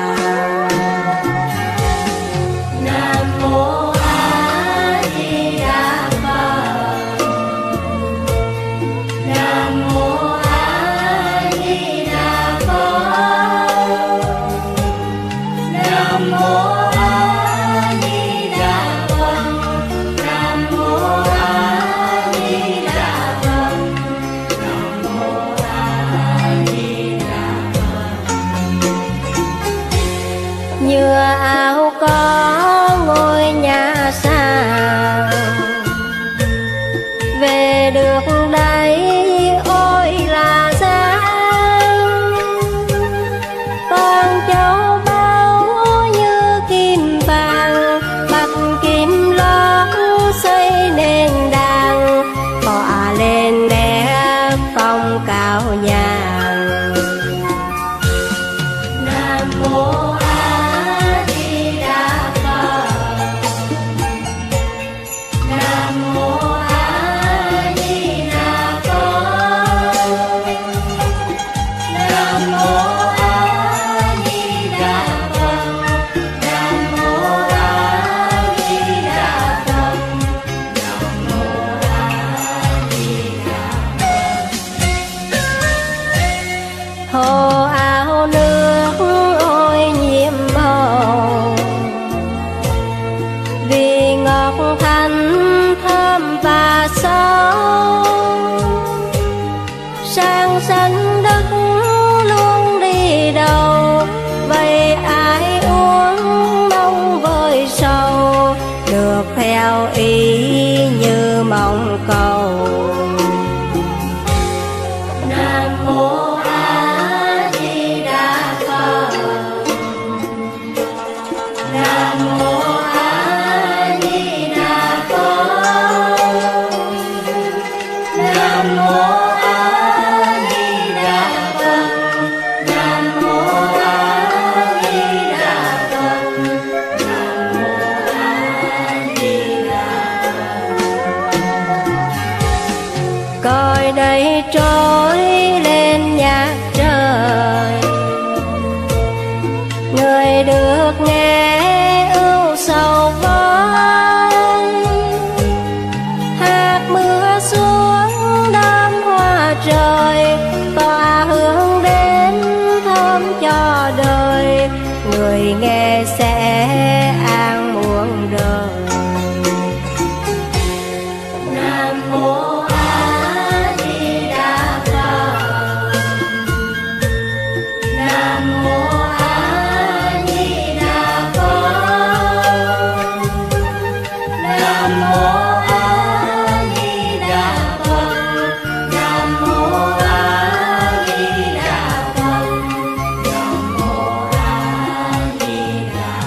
Nam mô A Di Đà Phật. Nam mô A Di Đà Phật. Nam mô A Di Đà Phật. Nam mô A Di Đà Phật. Nam mô A Di Đà Phật. Như áo có ngôi nhà xa, về được đây ôi là giá. Con cháu bao như kim vàng, bạch kim lót xây nền đàng, tỏa lên nét phong cao nhàn. Nam mô A Di Đà Phật. Nam mô A Di Đà Phật. Nam mô A Di Đà Phật. Nam mô A Di Đà Phật. Nam mô A Di Đà Phật. Hồ áo nước ôi nhiệm màu, vì ngọc thanh thơm và sâu. Sang sanh đất luôn đi đầu, vậy ai uống mong vơi sầu, được theo ý như mong cầu. Nam mô A Di Đà Phật. Nam mô A Di Đà Phật. Nam mô A Di Đà Phật. Nam mô A Di Đà Phật. Nam mô A Di Đà Phật. Coi đây trôi lên nhạc trời, người được nghe ưu sầu vơi. Hạt mưa xuống đám hoa trời, tỏa hương đến thơm cho đời, người nghe sẽ an muôn đời. Nam mô A Di Đà Phật. Nam mô A Di Đà Phật. Nam mô A Di Đà Phật. Nam mô A Di Đà Phật. Nam mô A Di Đà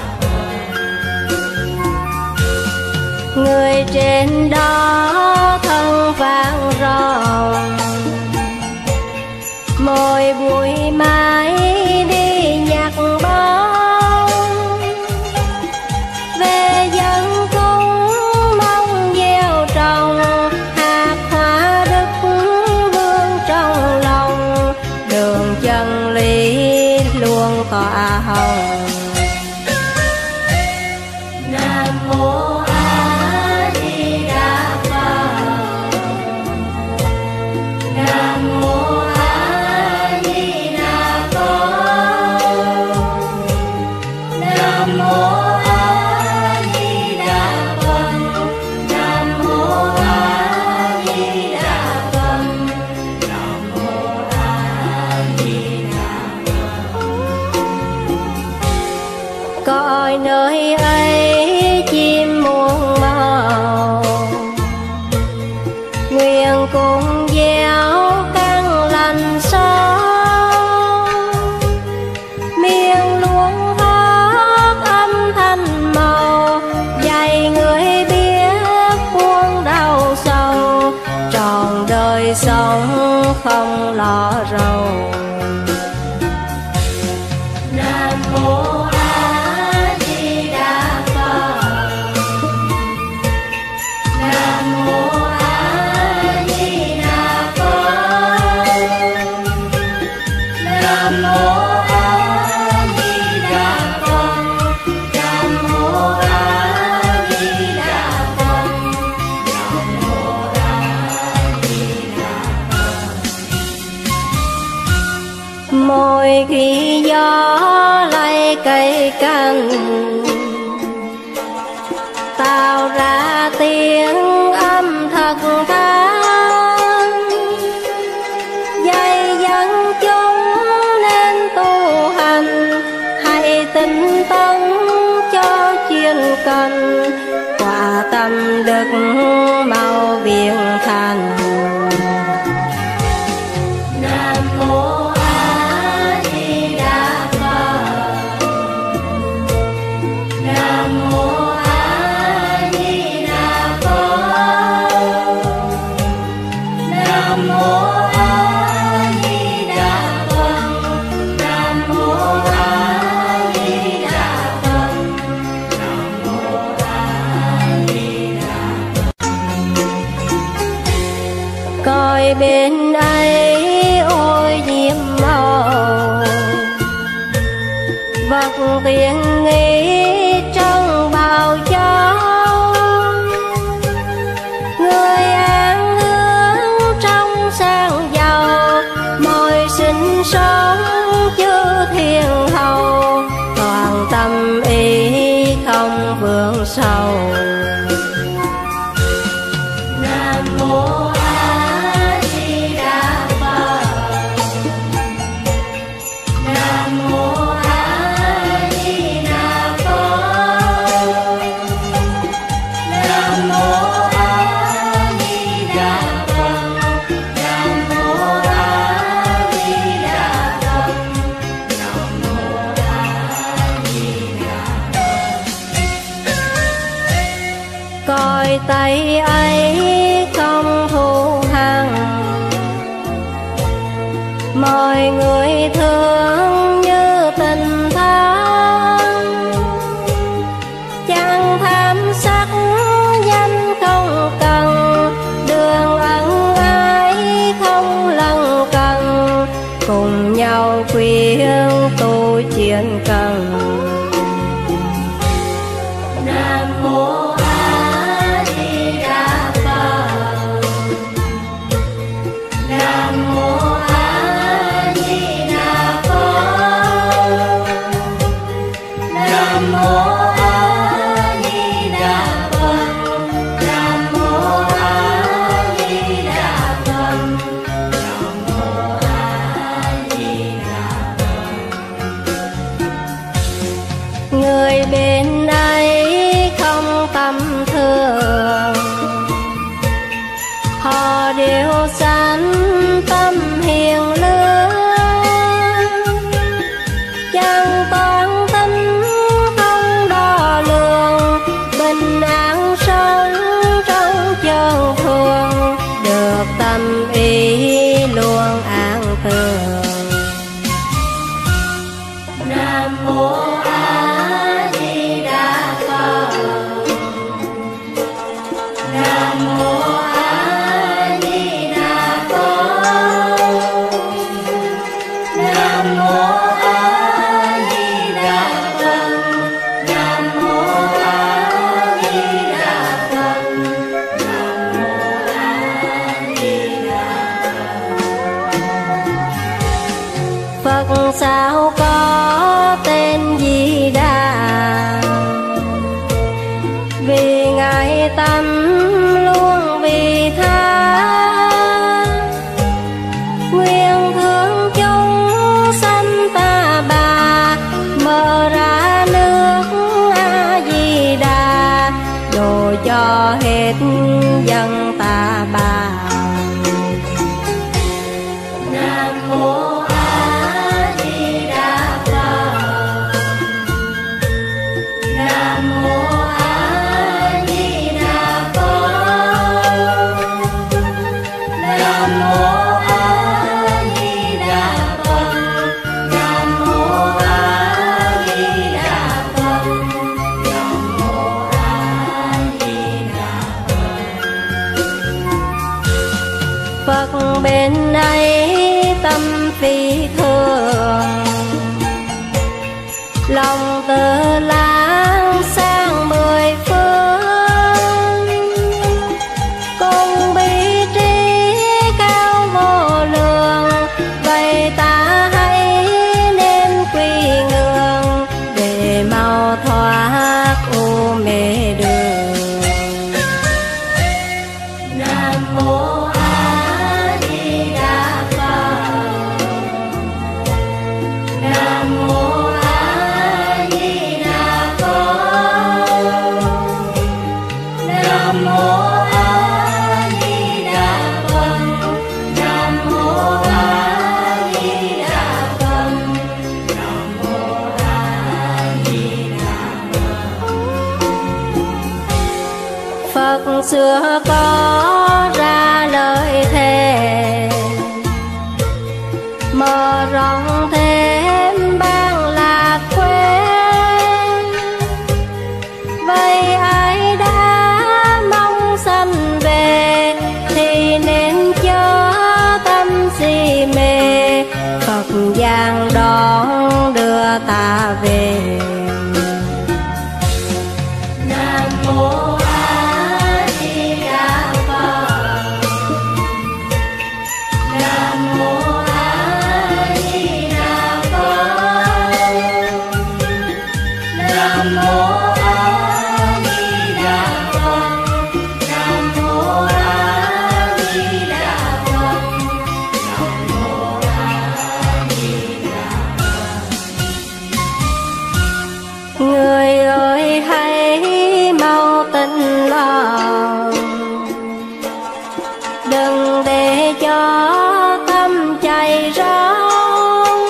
Phật. Người trên đó thân vang ròng, mỗi buổi mai đi nhạc bóng, về dân cung mong gieo trồng, hạt hoa đức vương trong lòng, đường chân lý luôn tỏa hồng. Nam mô A Di Đà Phật. Nam mô A Di Đà Phật. Nam mô A Di Đà Phật. Nam mô A Di Đà Phật. Nam mô A Di Đà Phật. Coi nơi ấy chim muôn màu, nguyện cùng gieo căn lành sâu, miệng luôn hót âm thanh màu, dạy người biết buông đau sầu, trọn đời sống không lo rầu. mỗi khi gió lay cây cành tạo ra tiếng âm thật than, dạy dẫn chúng nên tu hành, hãy tinh tấn cho chuyên cần, quả tâm đức mau viên thành. Nam mô A Di Đà Phật. Nam mô A Di Đà Phật. Nam mô A Di Đà Phật. Nam mô A Di Đà Phật. Nam mô A Di Đà Phật. Coi bên ấy ôi diệm màu, vật tiền nghi trong bào châu, người an hương trong sang giàu, mọi sinh sống chư thiên hầu, toàn tâm ý không vướng sầu. Nam mô A Di Đà Phật. Nam mô A Di Đà Phật. Nam mô A Di Đà Phật. Nam mô A Di Đà Phật. Nam mô A Di Đà Phật. Coi tay ấy không thù hằn, mọi người thương như tình thân, chẳng tham sắc danh không cần, đường ân ái không lân cần, cùng nhau khuyên tu chuyên cần. Nam mô A Di Đà Phật. Nam mô A Di Đà Phật. Nam mô A Di Đà Phật. Nam mô A Di Đà Phật. Nam mô A Di Đà Phật. Người bên ấy không tầm thường, họ đều sanh tâm hiền lương, chẳng toan tính không đo lường, bình an sống trong chân thường, được tâm ý luôn an tường. Nam mô A Di Đà Phật. Nam mô A Di Đà Phật. Nam mô A Di Đà Phật. Nam mô A Di Đà Phật. Nam mô A Di Đà Phật. Phật sao có tên Di Đà, vì ngài tâm luôn vì tha, nguyện thương chúng sanh ta bà, mở ra nước A Di Đà, độ cho hết dân ta bà. Nam mô A Di Đà Phật. Nam mô A Di Đà Phật. Nam mô A Di Đà Phật. Nam mô A Di Đà Phật. Nam mô A Di Đà Phật. Phật bên ấy tâm phi thường, lòng tự lãng sang mười phương, cùng bi trí cao vô lượng, vậy ta hãy xưa có ra lời thề, mở rộng thêm ban lạc quên. Vậy ai đã mong sanh về thì nên chớ tâm si mê, Phật giang đón đưa ta về. Nam mô A Di Đà Phật. Nam mô A Di Đà Phật. Nam mô A Di Đà Phật. Nam mô A Di Đà Phật. Nam mô A Di Đà Phật. Người ơi hãy mau tỉnh lòng, đừng để cho tâm chạy rong.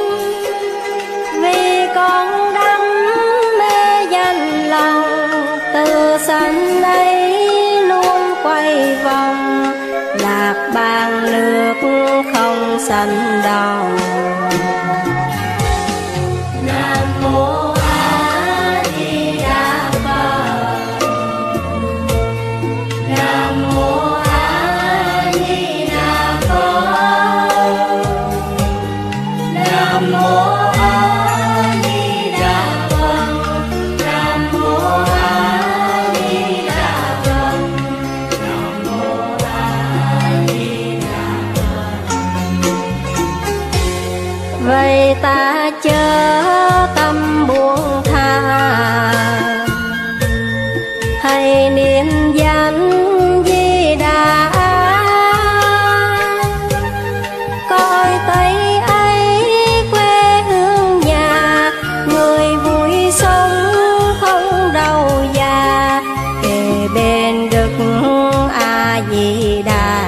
Vì con đắm mê danh lòng, từ sanh ấy luôn quay vòng. Lạc bàn nước không sanh đồng. Nam mô A Di Đà Phật. Nam mô A Di Đà Phật. Nam mô A Di Đà Phật. Nam mô A Di Đà Phật. Nam mô A Di Đà Phật. Vậy ta chớ tâm buông tha, hãy niệm danh Di Đà. Coi Tây ấy quê hương nhà, người vui sống không đau già, kề bên Đức A Di Đà.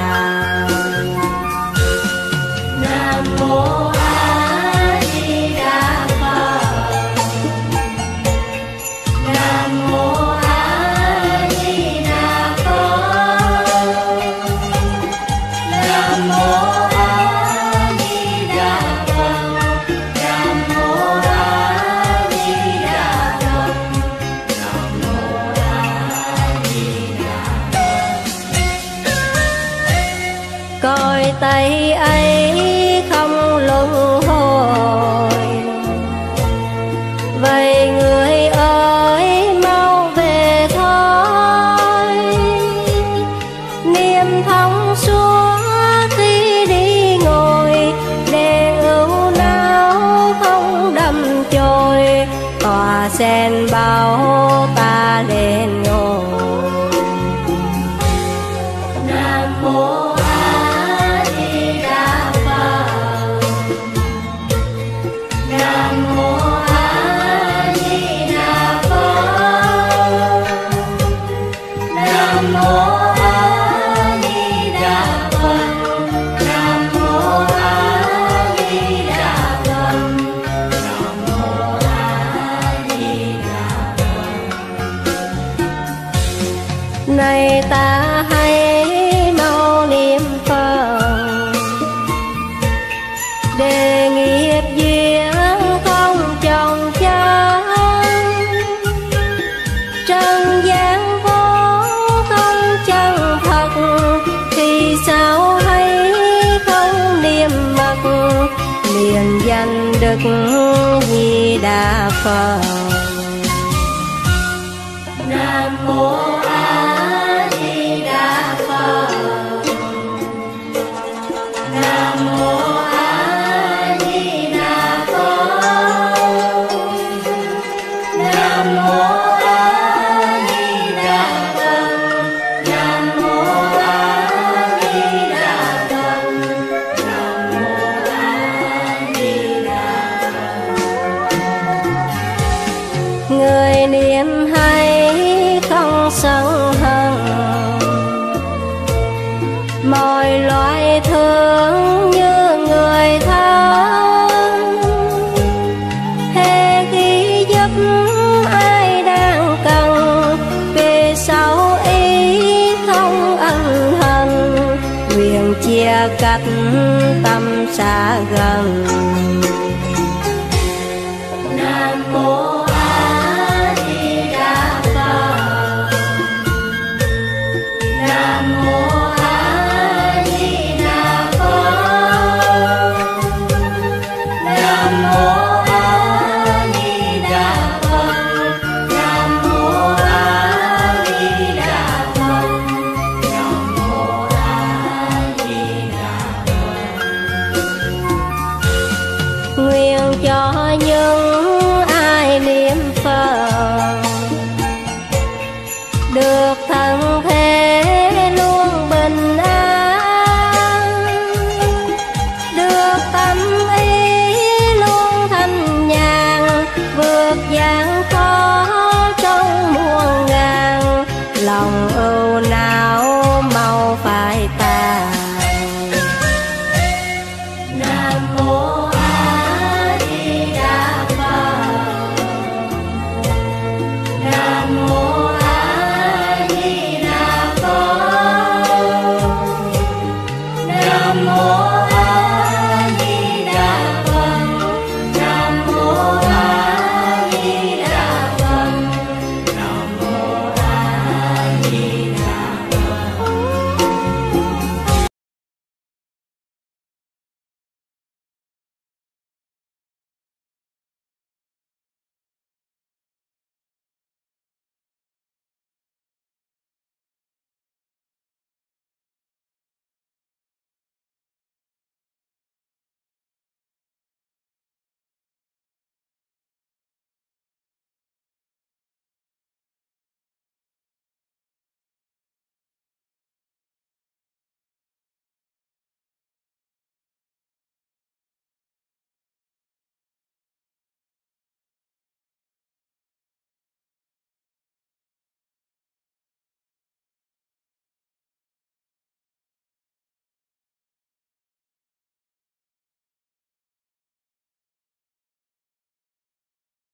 Nam mô A Di Đà Phật. Nam mô A Di Đà Phật. Nam mô A Di Đà Phật. Nam mô A Di Đà Phật. Nam mô A Di Đà Phật. Coi Tây ấy không luân hồi, vậy người ơi mau về thôi. Niệm thông suốt khi đi ngồi, để ưu não không đâm chồi. Tòa sen bao ta lên ngồi. Nam mô A Di Đà Phật. Nam mô A Di Đà Phật. Nam mô A Di Đà Phật. Nam mô A Di Đà Phật. Nam mô A Di Đà Phật. Này ta hãy mau niệm Phật, để nghiệp duyên không chồng chân. Trần gian vốn không chân thật, thì sao hay không niệm mật. Niệm danh Đức Di Đà Phật. Nam mô A Di Đà Phật. Nam mô A Di Đà Phật. Nam mô A Di Đà Phật. Nam mô A Di Đà Phật. Nam mô A Di Đà Phật. Người niệm hay không sân tâm xa gần. Nam mô A Di Đà Phật. Nam mô A Di Đà Phật. Nam mô A Di Đà Phật. Nam mô A Di Đà Phật. Nam mô A Di Đà Phật. Nguyện cho những ai niệm Phật được thân thể luôn bình an, được tâm ý luôn thanh nhàn, vượt gian khó trong muôn ngàn, lòng ưu não mau phai tàn. Nam mô A Di Đà Phật. Nam mô A Di Đà Phật. Nam mô